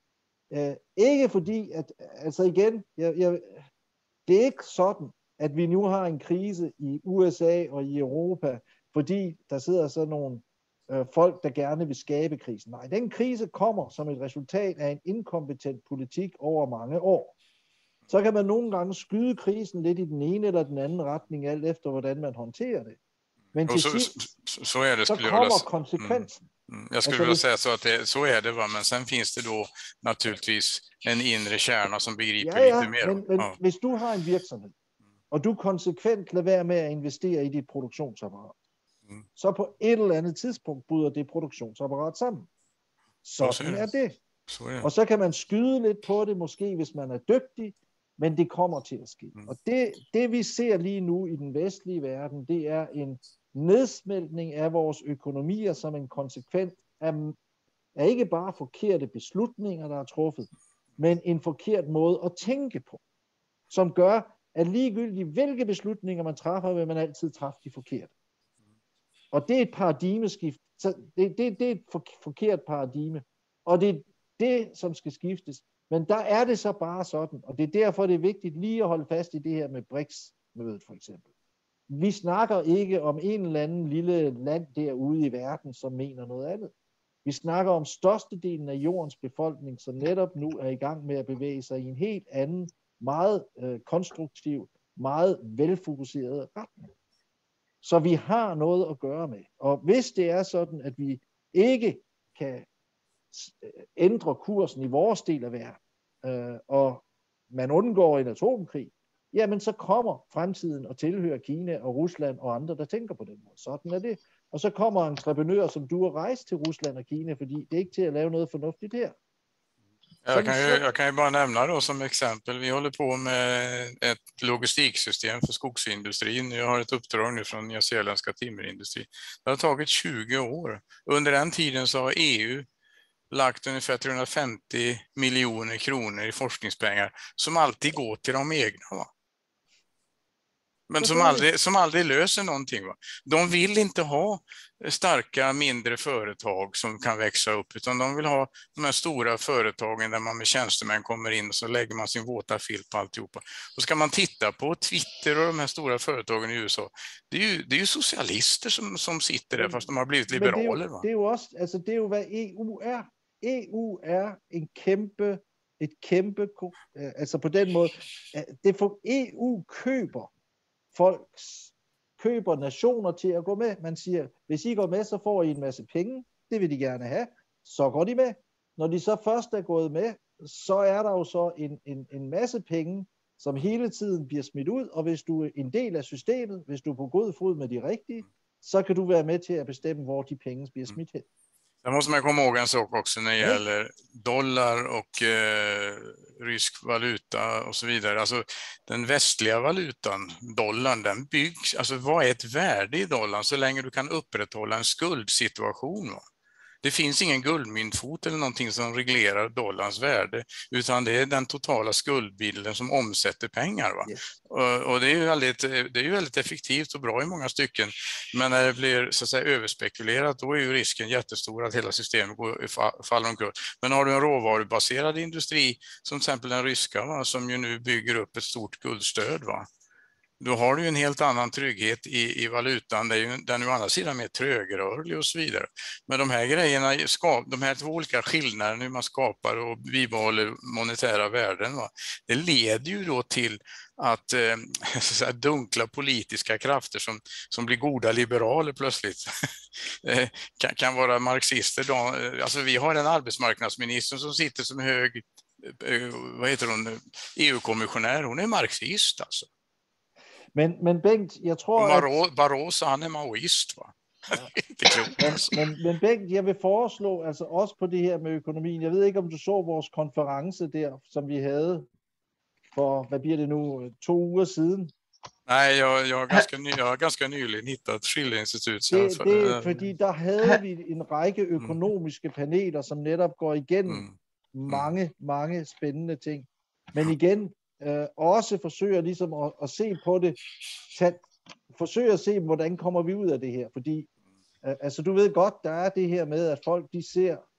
Ikke fordi, at, altså igen, det er ikke sådan, at vi nu har en krise i USA og i Europa, fordi der sidder sådan nogle folk, der gerne vil skabe krisen. Nej, den krise kommer som et resultat af en inkompetent politik over mange år. Så kan man nogle gange skyde krisen lidt i den ene eller den anden retning, alt efter hvordan man håndterer det. Men til sidst, så är det, så kommer konsekvensen. Jag skulle vilja säga så att så är det, va? Men sen finns det då naturligtvis en inre kärna som begriper lite mer. Men hvis du har en virksomhed, og du konsekvent lader være med at investere i dit produktionsapparat, så på et eller andet tidspunkt bryder det produktionsapparat sammen. Sådan er det. Og så kan man skyde lidt på det, måske hvis man er dygtig, men det kommer til at ske. Og det vi ser lige nu i den vestlige verden, det er en nedsmeltning af vores økonomier som en konsekvens af ikke bare forkerte beslutninger, der er truffet, men en forkert måde at tænke på, som gør, at ligegyldigt hvilke beslutninger man træffer, vil man altid træffe de forkerte. Og det er et paradigmeskift. Så det er et forkert paradigme. Og det er det, som skal skiftes. Men der er det så bare sådan, og det er derfor, det er vigtigt lige at holde fast i det her med BRICS-mødet for eksempel. Vi snakker ikke om en eller anden lille land derude i verden, som mener noget andet. Vi snakker om størstedelen af jordens befolkning, som netop nu er i gang med at bevæge sig i en helt anden, meget konstruktiv, meget velfokuseret retning. Så vi har noget at gøre med. Og hvis det er sådan, at vi ikke kan ændre kursen i vores del af verden, og man undgår en atomkrig, jamen så kommer fremtiden og tilhører Kina og Rusland og andre, der tænker på den måde. Sådan er det. Og så kommer entreprenører som du at rejse til Rusland og Kina, fordi det er ikke til at lave noget fornuftigt her. Jag kan ju bara nämna då som exempel, vi håller på med ett logistiksystem för skogsindustrin. Jag har ett uppdrag nu från nyzeeländska timmerindustrin. Det har tagit 20 år. Under den tiden så har EU lagt ungefär 350 miljoner kronor i forskningspengar som alltid går till de egna. Va? Men som aldrig löser någonting. Va? De vill inte ha starka mindre företag som kan växa upp, utan de vill ha de här stora företagen där man med tjänstemän kommer in och så lägger man sin våta filt på alltihopa. Och ska man titta på Twitter och de här stora företagen i USA, det är ju socialister som sitter där fast de har blivit liberaler. Va? Det er jo også, altså det er jo hvad EU er. EU er et kæmpe, altså på den måde, EU køber nationer til at gå med. Man siger, hvis I går med, så får I en masse penge. Det vil de gerne have. Så går de med. Når de så først er gået med, så er der jo så en masse penge, som hele tiden bliver smidt ud. Og hvis du er en del af systemet, hvis du er på god fod med de rigtige, så kan du være med til at bestemme, hvor de penge bliver smidt hen. Där måste man komma ihåg en sak också när det gäller dollar och rysk valuta och så vidare. Alltså den västliga valutan, dollarn, den byggs, alltså vad är ett värde i dollarn så länge du kan upprätthålla en skuldsituation? Va? Det finns ingen guldmyntfot eller någonting som reglerar dollarns värde, utan det är den totala skuldbilden som omsätter pengar. Va? Yes. Och det är ju väldigt effektivt och bra i många stycken, men när det blir så att säga överspekulerat, då är ju risken jättestor att hela systemet faller omkull. Men har du en råvarubaserad industri, som till exempel den ryska, va, som ju nu bygger upp ett stort guldstöd, va? Då har du en helt annan trygghet i valutan. Den är ju å andra sidan mer trögrörlig och så vidare. Men de här grejerna, de här två olika skillnaderna hur man skapar och bibehåller monetära värden, va? Det leder ju då till att dunkla politiska krafter som blir goda liberaler plötsligt kan vara marxister. Alltså vi har en arbetsmarknadsminister som sitter som hög, vad heter hon, EU-kommissionär. Hon är marxist alltså. Men Bengt, jeg tror... Barroso, han er maoist, va? Ja. men Bengt, jeg vil foreslå, altså også på det her med økonomien, jeg ved ikke, om du så vores konference der, som vi havde for, hvad bliver det nu, 2 uger siden? Nej, jeg har ganska nyligen hittat Schiller-institut. Det er fordi, der havde vi en række økonomiske paneler, som netop går igennem mange spændende ting. Men igen, også forsøger ligesom at se på det, forsøger at se, hvordan kommer vi ud af det her, fordi altså du ved godt, der er det her med, at folk de ser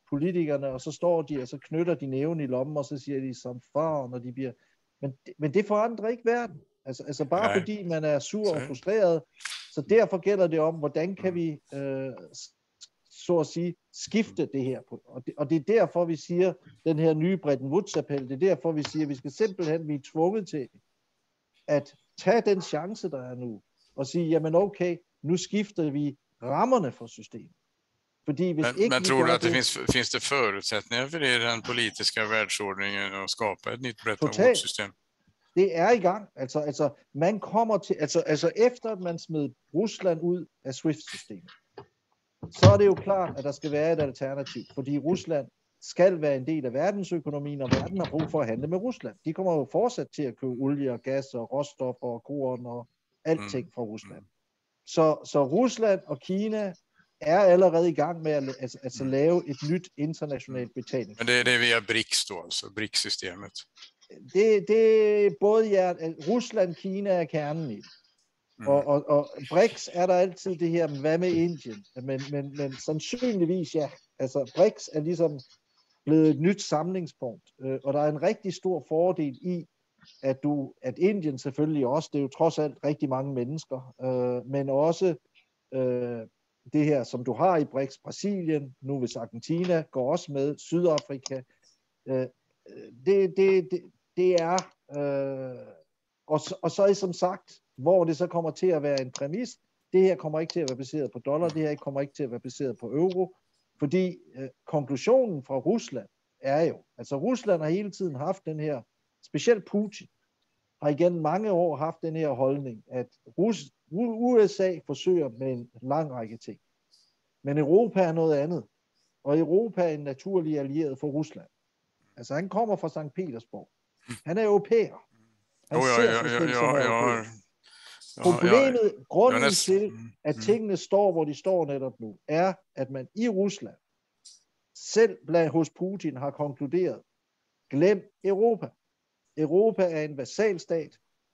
politikerne, og så står de, og så knytter de næven i lommen, og så siger de som far, når de bliver... Men det forandrer ikke verden. Altså bare fordi man er sur og frustreret, så derfor gælder det om, hvordan kan vi, så at sige, skifte det her på. Og det er derfor, vi siger, den her nye Bretton Woods-appel, det er derfor, vi siger, at vi skal simpelthen blive tvunget til at tage den chance, der er nu, og sige, jamen okay, nu skifter vi rammerne for systemet. Fordi hvis ikke men tror du att det finns det förutsättningar för det i den politiska världsordningen att skapa ett nytt Bretton Woods-system? Det er i gang. Altså man kommer til, altså efter at man smed Rusland ud af SWIFT-systemet, så er det jo klart, at der skal være et alternativ, fordi Rusland skal være en del af verdensøkonomien, og verden har brug for at handle med Rusland. De kommer jo fortsat til at købe olie og gas og råstoffer og korn og alting fra Rusland. Så Rusland og Kina er allerede i gang med at lave et nyt internationalt betalingsystem. Men det er via BRICS då, altså BRICS-systemet? Det både Rusland, Kina er kernen i det. Og BRICS er der altid det her, hvad med Indien? Men sandsynligvis ja. Altså BRICS er ligesom blevet et nyt samlingspunkt. Og der er en rigtig stor fordel i, at Indien selvfølgelig også, det er jo trods alt rigtig mange mennesker, men også det her, som du har i BRICS, Brasilien, nu hvis Argentina går også med, Sydafrika, det er, og så er som sagt, hvor det så kommer til at være en præmis, det her kommer ikke til at være baseret på dollar, det her kommer ikke til at være baseret på euro, fordi konklusionen fra Rusland er jo, altså Rusland har hele tiden haft den her, specielt Putin, har igen mange år haft den her holdning, at USA forsøger med en lang række ting, men Europa er noget andet, og Europa er en naturlig allieret for Rusland. Altså han kommer fra Sankt Petersborg. Han er europæer. Han ser sig selv som europæer. Problemet, grunden til, at tingene står, hvor de står netop nu, er, at man i Rusland, selv hos Putin, har konkluderet, glem Europa. Europa er en vasalstat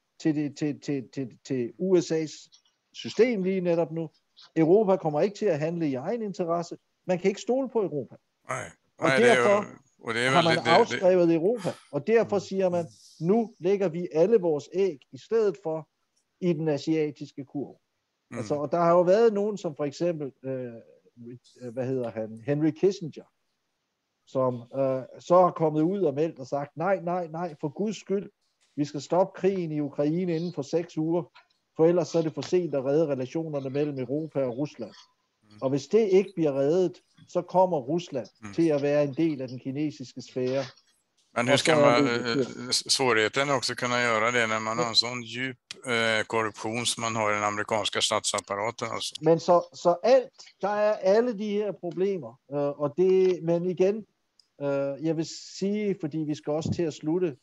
til USA's system lige netop nu. Europa kommer ikke til at handle i egen interesse. Man kan ikke stole på Europa. Og derfor har man afskrevet Europa. Og derfor siger man, nu lægger vi alle vores æg i stedet for i den asiatiske kurv. Altså, og der har jo været nogen, som for eksempel, Henry Kissinger, som så er kommet ud og meldt og sagt, nej, for Guds skyld, vi skal stoppe krigen i Ukraine inden for 6 uger, for ellers så er det for sent at redde relationerne mellem Europa og Rusland. Og hvis det ikke bliver reddet, så kommer Rusland til at være en del av den kinesiske sfäre. Men hur ska man, svårigheten också kunna göra det när man har en sån djup korruption som man har i den amerikanska statsapparaten? Alltså. Men så alt, der er alle de her problemer, og det, men igen, jeg vil sige, fordi vi skal også til at slutte,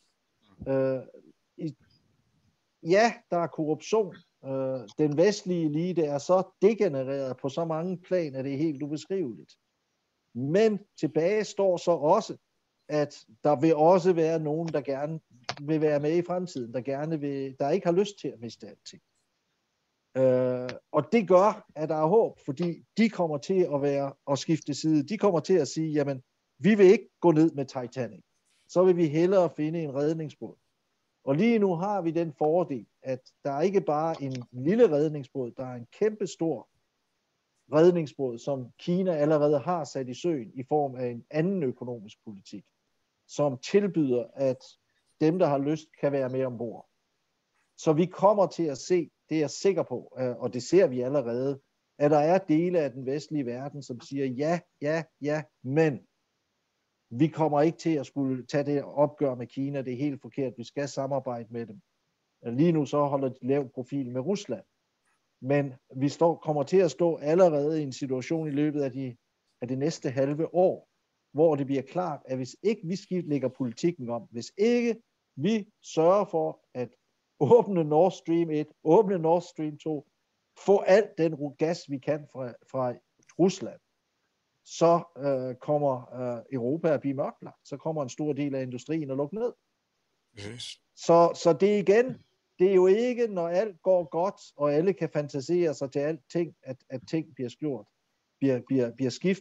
ja, der er korruption. Den vestlige elite er så degenereret på så mange planer, at det er helt ubeskriveligt. Men tilbage står så også, at der vil også være nogen, der gerne vil være med i fremtiden, der ikke har lyst til at miste alting. Og det gør, at der er håb, fordi de kommer til at skifte side. De kommer til at sige, jamen, vi vil ikke gå ned med Titanic. Så vil vi hellere finde en redningsbåd. Og lige nu har vi den fordel, at der er ikke bare en lille redningsbåd, der er en kæmpe stor redningsbåd, som Kina allerede har sat i søen i form af en anden økonomisk politik, som tilbyder, at dem, der har lyst, kan være med ombord. Så vi kommer til at se, det er jeg sikker på, og det ser vi allerede, at der er dele af den vestlige verden, som siger ja, men vi kommer ikke til at skulle tage det opgør med Kina, det er helt forkert, vi skal samarbejde med dem. Lige nu så holder de lav profil med Rusland. Men vi kommer til at stå allerede i en situation i løbet af det næste halve år, hvor det bliver klart, at hvis ikke vi lægger politikken om, hvis ikke vi sørger for at åbne Nord Stream 1, åbne Nord Stream 2, få alt den gas, vi kan fra Rusland, så kommer Europa at blive mørklagt. Så kommer en stor del af industrien at lukke ned. Yes. Så det igen, det er jo ikke, når alt går godt, og alle kan fantasere sig til alting, at ting bliver skiftet.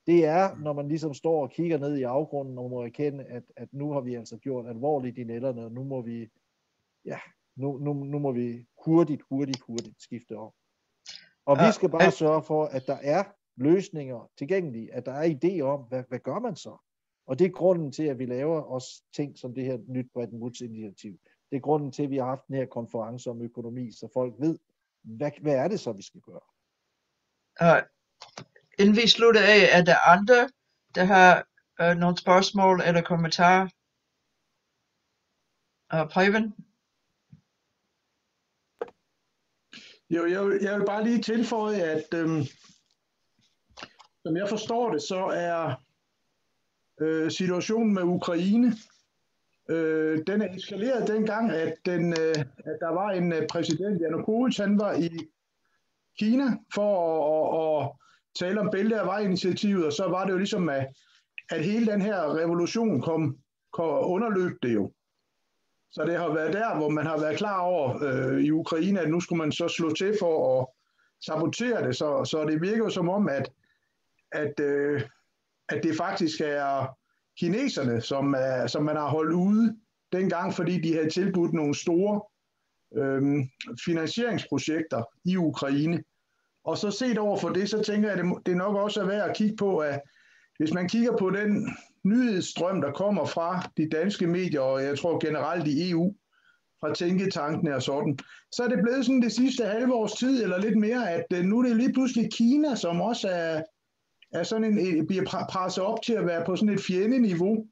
det er, når man ligesom står og kigger ned i afgrunden og må erkende, at nu har vi altså gjort alvorligt i nælderne, og nu må vi, nu må vi hurtigt skifte om. Og vi skal bare sørge for, at der er løsninger tilgængelige, at der er idéer om, hvad gør man så? Og det er grunden til, at vi laver også ting som det her nyt Bretton Woods-initiativ. Det er grunden til, at vi har haft den her konference om økonomi, så folk ved, hvad er det så, vi skal gøre? Inden vi slutter af, er der andre, der har nogle spørgsmål eller kommentarer? Preben? Jo, jeg vil bare lige tilføje, at som jeg forstår det, så er situationen med Ukraine, den er eskaleret dengang, at der var en præsident, Yanukovych, han var i Kina for at tale om Bælte- og Vej-initiativet, og så var det jo ligesom, at hele den her revolution kom underløb det jo. Så det har været der, hvor man har været klar over i Ukraine, at nu skulle man så slå til for at sabotere det. Så det virker jo som om, at det faktisk er kineserne, som man har holdt ude dengang, fordi de havde tilbudt nogle store finansieringsprojekter i Ukraine. Og så set over for det, så tænker jeg, at det nok også er værd at kigge på, at hvis man kigger på den nyhedsstrøm, der kommer fra de danske medier, og jeg tror generelt i EU, fra tænketankene og sådan, så er det blevet sådan det sidste halve års tid, eller lidt mere, at nu er det lige pludselig Kina, som også er sådan bliver presset op til at være på sådan et fjendeniveau.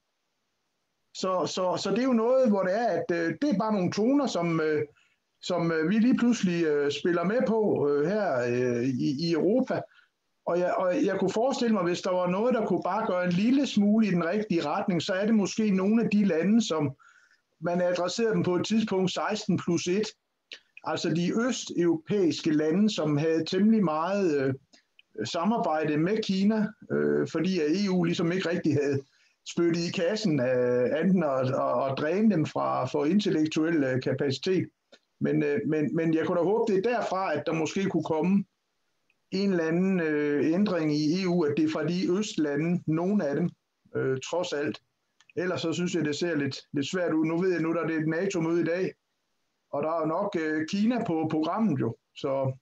Så det er jo noget, hvor det er, at det er bare nogle toner, som vi lige pludselig spiller med på her i Europa. Og jeg kunne forestille mig, hvis der var noget, der kunne bare gøre en lille smule i den rigtige retning, så er det måske nogle af de lande, som man adresserede dem på et tidspunkt 16+1. Altså de østeuropæiske lande, som havde temmelig meget samarbejde med Kina, fordi EU ligesom ikke rigtig havde spyttet i kassen anden og dræne dem for intellektuel kapacitet. Men jeg kunne da håbe, det er derfra, at der måske kunne komme en eller anden ændring i EU, at det er fra de østlande, nogle af dem, trods alt. Ellers så synes jeg, det ser lidt svært ud. Nu ved jeg, der er et NATO-møde i dag, og der er jo nok Kina på programmet jo. Så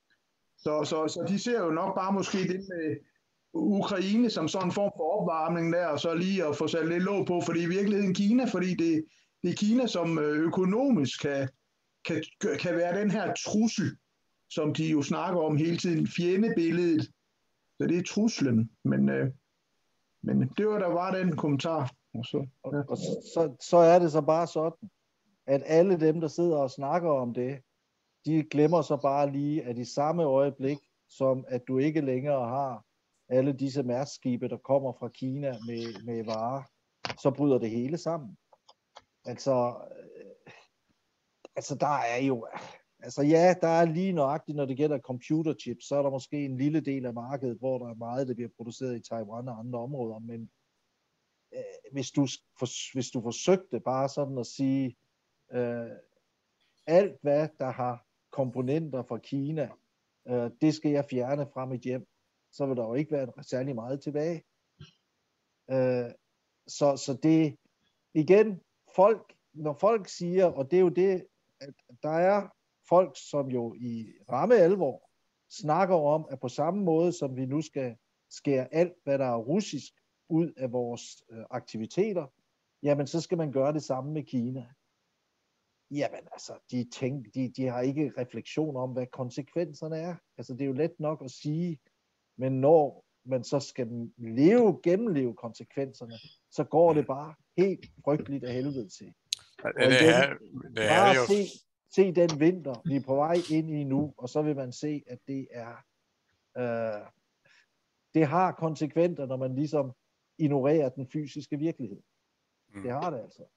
de ser jo nok bare måske det med Ukraine som sådan en form for opvarmning der, og så lige at få sat lidt låg på, fordi i virkeligheden Kina, fordi det er Kina, som økonomisk kan være den her trussel, som de jo snakker om hele tiden, fjendebilledet. Så det er truslen, men det var der var den kommentar. Og så er det så bare sådan, at alle dem, der sidder og snakker om det, de glemmer så bare lige, at i samme øjeblik, som at du ikke længere har alle disse Mærskskibe, der kommer fra Kina med varer, så bryder det hele sammen. Altså der er jo... Altså ja, der er lige nøjagtigt, når det gælder computerchips, så er der måske en lille del af markedet, hvor der er meget, der bliver produceret i Taiwan og andre områder, men hvis du forsøgte bare sådan at sige, alt hvad der har komponenter fra Kina, det skal jeg fjerne fra mit hjem, så vil der jo ikke være særlig meget tilbage. Så det, igen, når folk siger, og det er jo det, at der er folk, som jo i ramme alvor snakker om, at på samme måde, som vi nu skal skære alt, hvad der er russisk, ud af vores aktiviteter, jamen så skal man gøre det samme med Kina. Jamen altså, de har ikke refleksion om, hvad konsekvenserne er. Altså det er jo let nok at sige, men når man så skal gennemleve konsekvenserne, så går det bare helt frygteligt af helvede til. Se den vinter, vi er på vej ind i nu, og så vil man se, at det har konsekvenser, når man ligesom ignorerer den fysiske virkelighed. Det har det altså.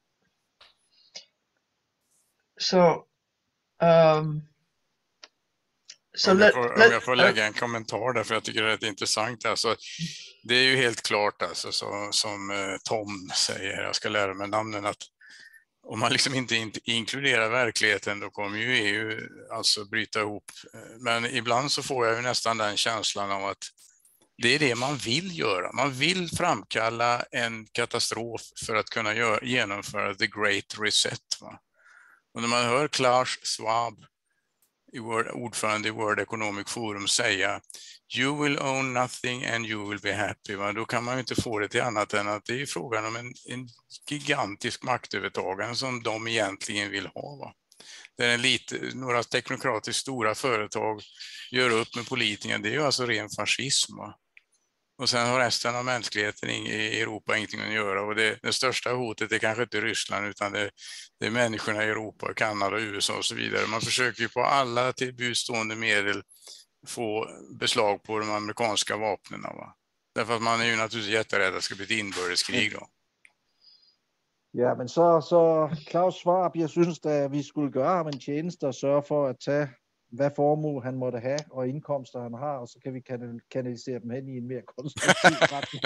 Om jag får lägga en kommentar där, för jag tycker det är rätt intressant. Alltså, det är ju helt klart, alltså, som Tom säger, jag ska lära mig namnen, att om man liksom inte inkluderar verkligheten, då kommer ju EU alltså bryta ihop. Men ibland så får jag ju nästan den känslan av att Det är det man vill göra. Man vill framkalla en katastrof för att kunna genomföra the great reset. Va? Och när man hör Klaus Schwab, ordförande i World Economic Forum, säga "You will own nothing and you will be happy", va? Då kan man ju inte få det till annat än att det är frågan om en gigantisk maktövertagande som de egentligen vill ha. Va? Där några teknokratiskt stora företag gör upp med politikerna, det är ju alltså ren fascism. Va? Och sen har resten av mänskligheten i Europa ingenting att göra. Och det största hotet är kanske inte Ryssland, utan det är människorna i Europa, Kanada, USA och så vidare. Man försöker ju på alla tillbudstående medel få beslag på de amerikanska vapnen. Va? Därför att man är ju naturligtvis jätterädd att det ska bli ett inbördeskrig då. Ja, men så Klaus Schwab, jeg synes da, vi skulle gøre ham en tjeneste og sørge for at tage, hvad formue han måtte have, og indkomster han har, og så kan vi kanalisere dem hen i en mere konstruktiv retning.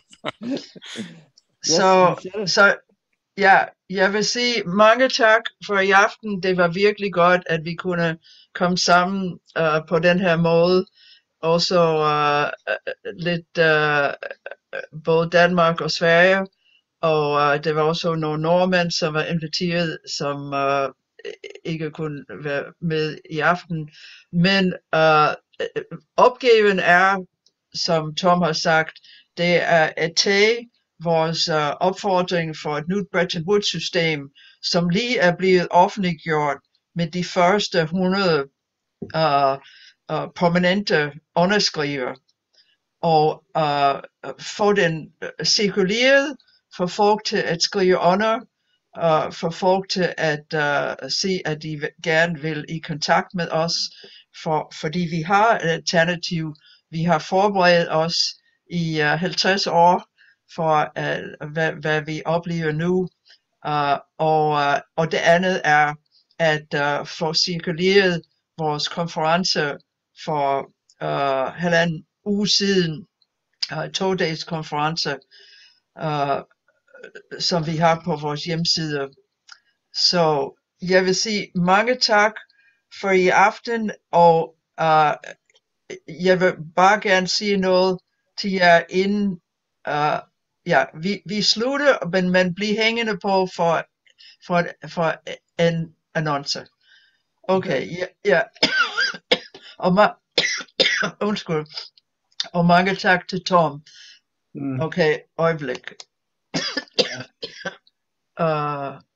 Så ja, jeg vil sige mange tak for i aften. Det var virkelig godt, at vi kunne komme sammen på den her måde. Også lidt både Danmark og Sverige. Og det var også nogle nordmænd, som var inviteret, som ikke kunne være med i aften. Men opgaven er, som Tom har sagt, det er at tage vores opfordring for et nyt Bretton Woods-system, som lige er blevet offentliggjort med de første 100 permanente underskriver, og få den cirkuleret, for folk til at skrive under, for folk til at se, at de gerne vil i kontakt med os, fordi vi har et alternativ. Vi har forberedt os i 50 år for, hvad vi oplever nu. Og det andet er at få cirkuleret vores konference for halvanden uge siden, 2-dages konference, som vi har på vores hjemmeside. Så jeg vil sige mange tak for i aften, og jeg vil bare gerne sige noget til jer inden. Vi slutter, men man bliver hængende på for en annonce. Okay, ja. Undskyld. Og mange tak til Tom. Okay, øjeblik.